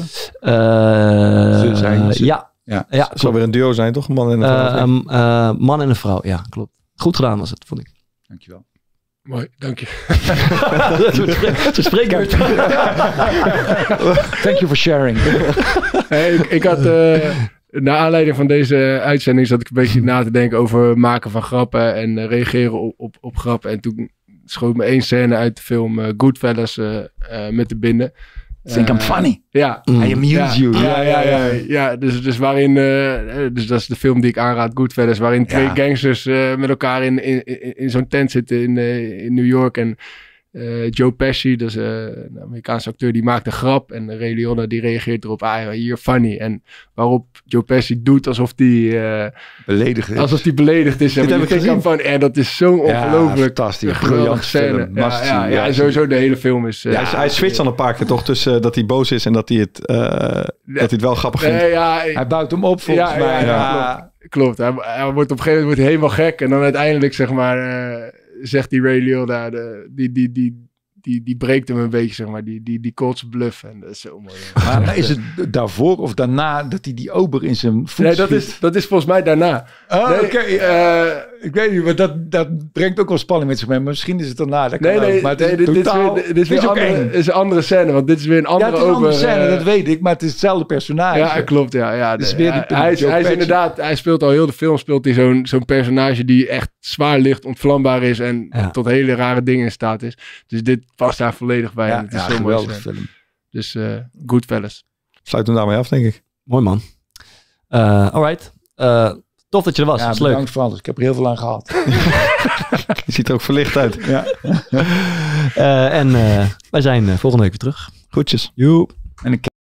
Ja. Het zal weer een duo zijn, toch? Een man en een vrouw. Man en een vrouw, ja, klopt. Goed gedaan was het, vond ik. Dankjewel. Mooi, dank je. Zo spreek uit. Thank you for sharing. Ik had, naar aanleiding van deze uitzending zat ik een beetje na te denken over maken van grappen en reageren op grappen. En toen schoot me 1 scène uit de film Goodfellas met de binnen. Think I'm funny. Ja. I amuse you. Ja, dus waarin, dus dat is de film die ik aanraad, Goodfellas, waarin 2 gangsters met elkaar in zo'n tent zitten in New York. En Joe Pesci, dat is een Amerikaanse acteur, die maakt een grap. En Ray Liotta die reageert erop, you're funny. En waarop Joe Pesci doet alsof die beledigd is. Alsof die beledigd is. Dit heb ik gezien. En dat is zo'n ongelooflijk fantastisch. Briljant scène. Ja, sowieso de hele film is... hij switcht dan een paar keer toch tussen dat hij boos is en dat hij het wel grappig vindt. Hij bouwt hem op volgens mij. Klopt. Hij wordt op een gegeven moment helemaal gek. En dan uiteindelijk zeg maar... zegt die Ray Liotta, die breekt hem een beetje, zeg maar. Die calls bluff. En dat is zo mooi. Maar is het daarvoor of daarna dat hij die ober in zijn voet... Nee, dat is volgens mij daarna. Oh, nee, oké. Ik weet niet, maar dat brengt ook wel spanning met zich mee. Maar misschien is het daarna. Dat kan Nee, ook, maar dit is een andere scène. Want dit is weer een andere het is een andere scène, dat weet ik. Maar het is hetzelfde personage. Ja, klopt. Ja. Dus weer hij is inderdaad, hij speelt al heel de film, speelt hij zo'n personage die echt zwaar licht ontvlambaar is en tot hele rare dingen in staat is. Dus dit past daar volledig bij. Ja, het is een zo'n geweldige film. Dus Goodfellas. Sluit hem daarmee af, denk ik. Mooi man. Alright. Tof dat je er was. Ja, Dat is leuk. bedankt voor alles. Ik heb er heel veel aan gehad. Je ziet er ook verlicht uit. Ja. En wij zijn volgende week weer terug. Groetjes. Joep. En ik